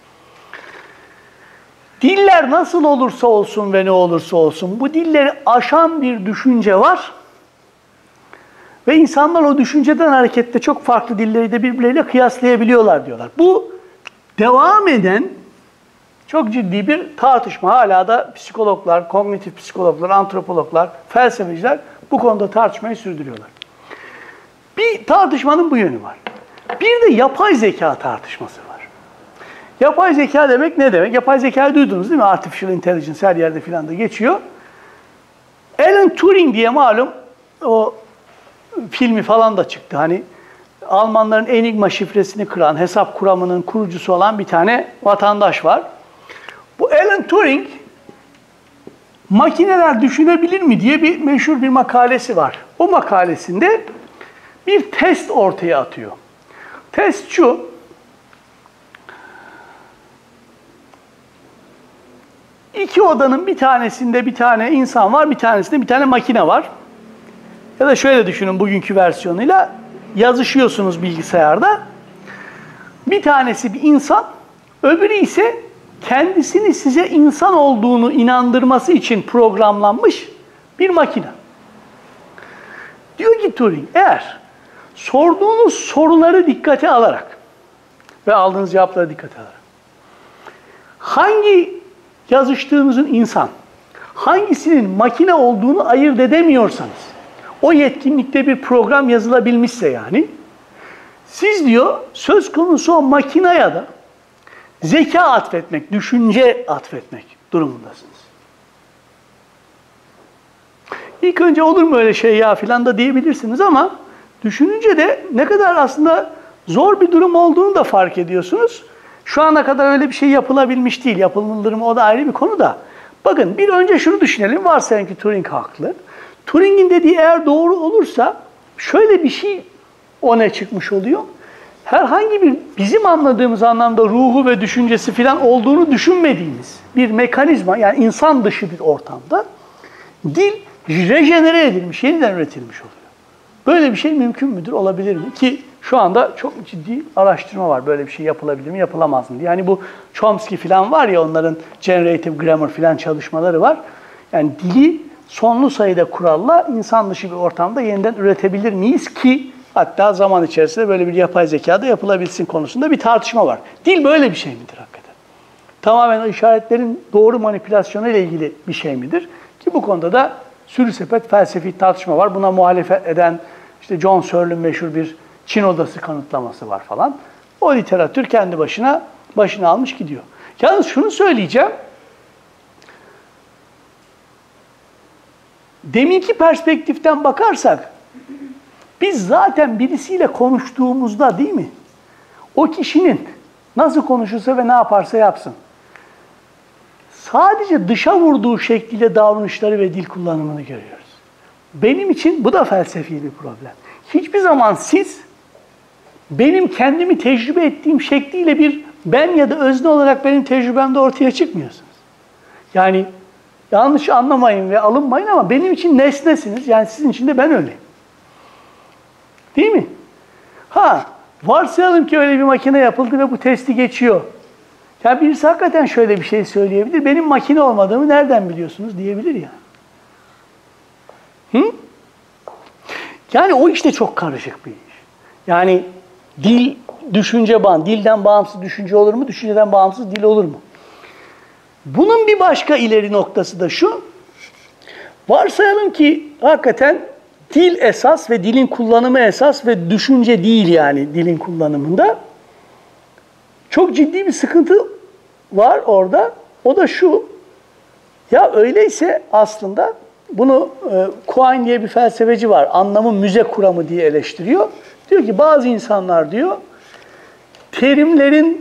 Diller nasıl olursa olsun ve ne olursa olsun bu dilleri aşan bir düşünce var. Ve insanlar o düşünceden hareketle çok farklı dilleri de birbirleriyle kıyaslayabiliyorlar diyorlar. Bu devam eden çok ciddi bir tartışma. Hala da psikologlar, kognitif psikologlar, antropologlar, felsefeciler bu konuda tartışmayı sürdürüyorlar. Bir tartışmanın bu yönü var. Bir de yapay zeka tartışması var. Yapay zeka demek ne demek? Yapay zekayı duydunuz değil mi? Artificial intelligence her yerde filan da geçiyor. Alan Turing diye malum o filmi falan da çıktı. Hani Almanların Enigma şifresini kıran, hesap kuramının kurucusu olan bir tane vatandaş var. Bu Alan Turing makineler düşünebilir mi diye bir meşhur bir makalesi var. O makalesinde bir test ortaya atıyor. Test şu: İki odanın bir tanesinde bir tane insan var, bir tanesinde bir tane makine var. Ya da şöyle düşünün bugünkü versiyonuyla, yazışıyorsunuz bilgisayarda. Bir tanesi bir insan, öbürü ise kendisini size insan olduğunu inandırması için programlanmış bir makine. Diyor ki Turing, eğer sorduğunuz soruları dikkate alarak ve aldığınız cevapları dikkate alarak hangi yazıştığınızın insan, hangisinin makine olduğunu ayırt edemiyorsanız, o yetkinlikte bir program yazılabilmişse yani, siz diyor söz konusu o makineye da zeka atfetmek, düşünce atfetmek durumundasınız. İlk önce olur mu öyle şey ya filan da diyebilirsiniz ama düşününce de ne kadar aslında zor bir durum olduğunu da fark ediyorsunuz. Şu ana kadar öyle bir şey yapılabilmiş değil. Yapılır mı o da ayrı bir konu da. Bakın bir önce şunu düşünelim. Varsayalım ki Turing haklı. Turing'in dediği eğer doğru olursa şöyle bir şey öne çıkmış oluyor. Herhangi bir bizim anladığımız anlamda ruhu ve düşüncesi filan olduğunu düşünmediğimiz bir mekanizma, yani insan dışı bir ortamda dil rejenere edilmiş, yeniden üretilmiş oluyor. Böyle bir şey mümkün müdür, olabilir mi? Ki şu anda çok ciddi araştırma var. Böyle bir şey yapılabilir mi, yapılamaz mı diye. Yani bu Chomsky filan var ya, onların generative grammar filan çalışmaları var. Yani dili sonlu sayıda kuralla insan dışı bir ortamda yeniden üretebilir miyiz ki hatta zaman içerisinde böyle bir yapay zekada yapılabilsin konusunda bir tartışma var. Dil böyle bir şey midir hakikaten? Tamamen o işaretlerin doğru manipülasyonu ile ilgili bir şey midir? Ki bu konuda da sürü sepet felsefi tartışma var. Buna muhalefet eden işte John Searle'ın meşhur bir Çin odası kanıtlaması var falan. O literatür kendi başına almış gidiyor. Yalnız şunu söyleyeceğim. Deminki perspektiften bakarsak biz zaten birisiyle konuştuğumuzda değil mi? O kişinin nasıl konuşursa ve ne yaparsa yapsın, sadece dışa vurduğu şekliyle davranışları ve dil kullanımını görüyoruz. Benim için bu da felsefi bir problem. Hiçbir zaman siz benim kendimi tecrübe ettiğim şekliyle bir ben ya da özne olarak benim tecrübemde ortaya çıkmıyorsunuz. Yani yanlış anlamayın ve alınmayın ama benim için nesnesiniz. Yani sizin için de ben öyleyim. Değil mi? Varsayalım ki öyle bir makine yapıldı ve bu testi geçiyor. Ya birisi hakikaten şöyle bir şey söyleyebilir. Benim makine olmadığımı nereden biliyorsunuz diyebilir ya. Yani o işte çok karışık bir iş. Yani dil, düşünce bağımsız. Dilden bağımsız düşünce olur mu? Düşünceden bağımsız dil olur mu? Bunun bir başka ileri noktası da şu. Varsayalım ki hakikaten dil esas ve dilin kullanımı esas ve düşünce değil yani dilin kullanımında. Çok ciddi bir sıkıntı var orada. O da şu. Ya öyleyse aslında bunu Quine diye bir felsefeci var. Anlamın müze kuramı diye eleştiriyor. Diyor ki bazı insanlar diyor terimlerin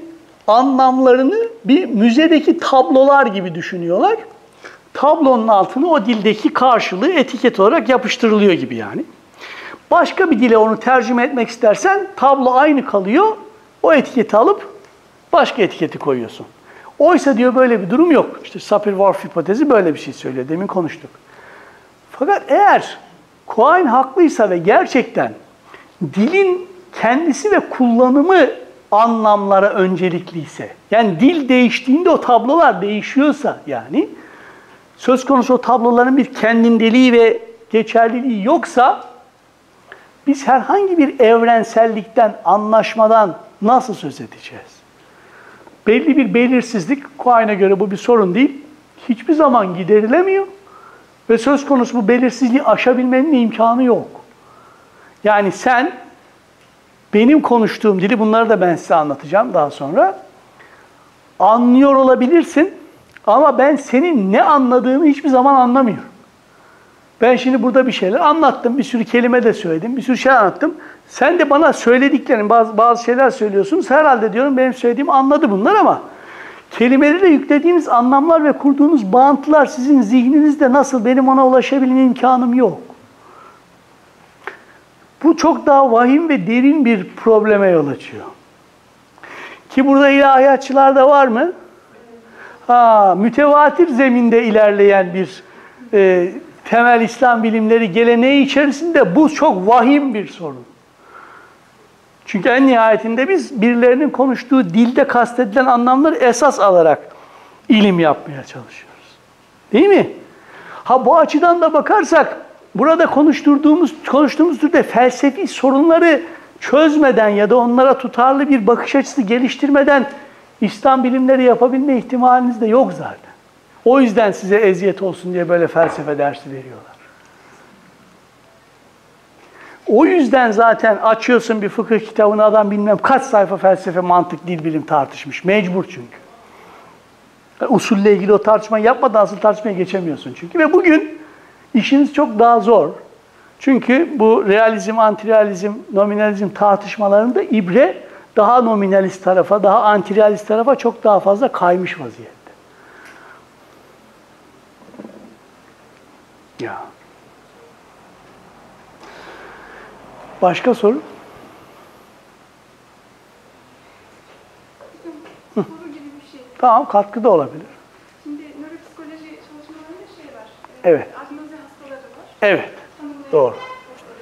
anlamlarını bir müzedeki tablolar gibi düşünüyorlar. Tablonun altına o dildeki karşılığı etiket olarak yapıştırılıyor gibi yani. Başka bir dile onu tercüme etmek istersen tablo aynı kalıyor. O etiketi alıp başka etiketi koyuyorsun. Oysa diyor böyle bir durum yok. İşte Sapir-Whorf hipotezi böyle bir şey söylüyor. Demin konuştuk. Fakat eğer Quine haklıysa ve gerçekten dilin kendisi ve kullanımı anlamlara öncelikliyse, yani dil değiştiğinde o tablolar değişiyorsa yani, söz konusu o tabloların bir kendindeliği ve geçerliliği yoksa, biz herhangi bir evrensellikten, anlaşmadan nasıl söz edeceğiz? Belli bir belirsizlik, Quine'a göre bu bir sorun değil, hiçbir zaman giderilemiyor ve söz konusu bu belirsizliği aşabilmenin imkanı yok. Yani sen, benim konuştuğum dili, bunları da ben size anlatacağım daha sonra, anlıyor olabilirsin ama ben senin ne anladığını hiçbir zaman anlamıyorum. Ben şimdi burada bir şeyler anlattım, bir sürü kelime de söyledim, bir sürü şey anlattım. Sen de bana söylediklerin, bazı şeyler söylüyorsunuz. Herhalde diyorum benim söylediğimi anladı bunlar ama kelimelere yüklediğiniz anlamlar ve kurduğunuz bağıntılar sizin zihninizde nasıl, benim ona ulaşabilme imkanım yok. Bu çok daha vahim ve derin bir probleme yol açıyor. Ki burada ilahiyatçılar da var mı? Mütevatir zeminde ilerleyen bir temel İslam bilimleri geleneği içerisinde bu çok vahim bir sorun. Çünkü en nihayetinde biz birilerinin konuştuğu dilde kastedilen anlamları esas alarak ilim yapmaya çalışıyoruz. Değil mi? Bu açıdan da bakarsak burada konuştuğumuz türde felsefi sorunları çözmeden ya da onlara tutarlı bir bakış açısı geliştirmeden İslam bilimleri yapabilme ihtimaliniz de yok zaten. O yüzden size eziyet olsun diye böyle felsefe dersi veriyorlar. O yüzden zaten açıyorsun bir fıkıh kitabını, adam bilmem kaç sayfa felsefe, mantık, dil bilim tartışmış. Mecbur çünkü. Usulle ilgili o tartışmayı yapmadan asıl tartışmaya geçemiyorsun çünkü. Ve bugün işiniz çok daha zor. Çünkü bu realizm, antirealizm, nominalizm tartışmalarında ibre daha nominalist tarafa, daha antirealist tarafa çok daha fazla kaymış vaziyette. Ya. Başka soru? Soru gibi bir şey. Tamam, katkı da olabilir. Şimdi nöropsikoloji çalışmalarında şey var. Evet. Agnozi hastaları var. Evet, Tanımlayan doğru. hastaları.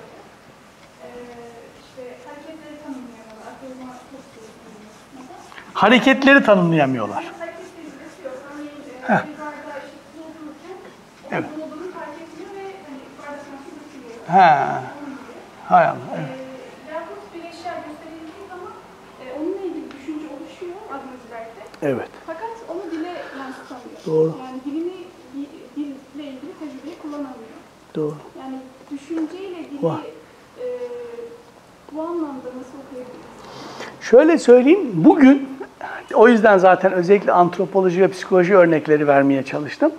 İşte hareketleri tanımlayamıyorlar. Akıllıma çok mesela. Hareketleri tanımlayamıyorlar. Hareketleri bilgisi yok. Örneğin bir bardağı işte doldururken Evet. dolduğunu fark etmiyor ve hani bardaktan su dökülüyor. Hay Allah. Evet. Yahut bir eşya gösterildiği zaman onunla ilgili düşünce oluşuyor agnozilerde. Evet. Fakat onu dile yansıtamıyor. Doğru. Yani dille ilgili tecrübeyi kullanamıyor. Doğru. Yani düşünceyle dili bu anlamda nasıl okuyabiliriz? Şöyle söyleyeyim, bugün, o yüzden zaten özellikle antropoloji ve psikoloji örnekleri vermeye çalıştım.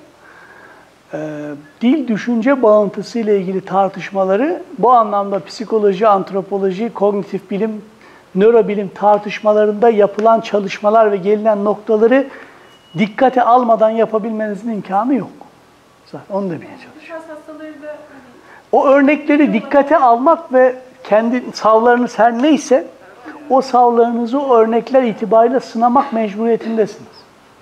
Dil düşünce bağıntısı ile ilgili tartışmaları bu anlamda psikoloji, antropoloji, kognitif bilim, nörobilim tartışmalarında yapılan çalışmalar ve gelinen noktaları dikkate almadan yapabilmenizin imkanı yok. Zaten onu demeye çalışıyorum. Bu hastaları da O örnekleri dikkate almak ve kendi savlarınız her neyse o savlarınızı o örnekler itibariyle sınamak mecburiyetindesiniz.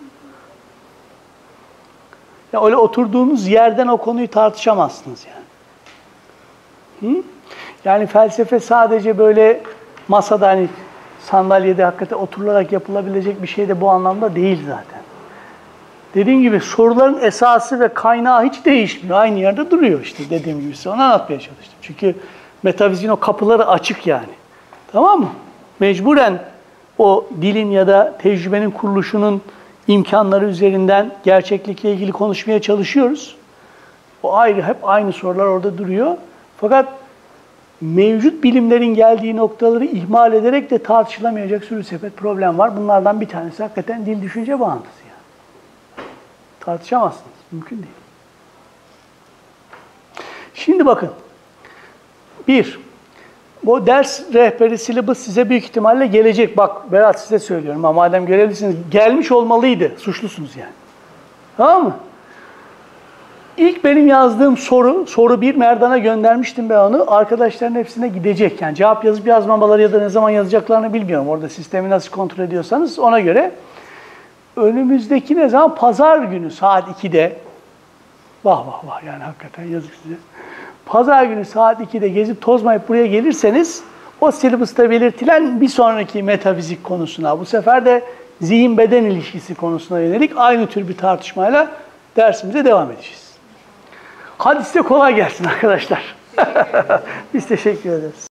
Ya öyle oturduğunuz yerden o konuyu tartışamazsınız yani. Yani felsefe sadece böyle masada, hani sandalyede hakikaten oturularak yapılabilecek bir şey de bu anlamda değil zaten. Dediğim gibi soruların esası ve kaynağı hiç değişmiyor. Aynı yerde duruyor işte, dediğim gibi size onu anlatmaya çalıştım. Çünkü metafiziğin o kapıları açık yani. Tamam mı? Mecburen o dilin ya da tecrübenin kuruluşunun imkanları üzerinden gerçeklikle ilgili konuşmaya çalışıyoruz. O ayrı, hep aynı sorular orada duruyor. Fakat mevcut bilimlerin geldiği noktaları ihmal ederek de tartışılamayacak sürü sepet problem var. Bunlardan bir tanesi hakikaten dil düşünce bağıntısı yani. Tartışamazsınız. Mümkün değil. Şimdi bakın. bu ders rehberi syllabus size büyük ihtimalle gelecek. Bak Berat size söylüyorum ama madem görevlisiniz gelmiş olmalıydı. Suçlusunuz yani. Tamam mı? İlk benim yazdığım soru 1 Merdan'a göndermiştim ben onu. Arkadaşların hepsine gidecek. Yani cevap yazıp yazmamaları ya da ne zaman yazacaklarını bilmiyorum. Orada sistemi nasıl kontrol ediyorsanız ona göre. Önümüzdeki ne zaman? Pazar günü saat 2'de. Vah vah vah yani hakikaten yazık size. Pazar günü saat 2'de gezip tozmayıp buraya gelirseniz o syllabus'ta belirtilen bir sonraki metafizik konusuna, bu sefer de zihin-beden ilişkisi konusuna yönelik aynı tür bir tartışmayla dersimize devam edeceğiz. Hadi size kolay gelsin arkadaşlar. Biz teşekkür ederiz.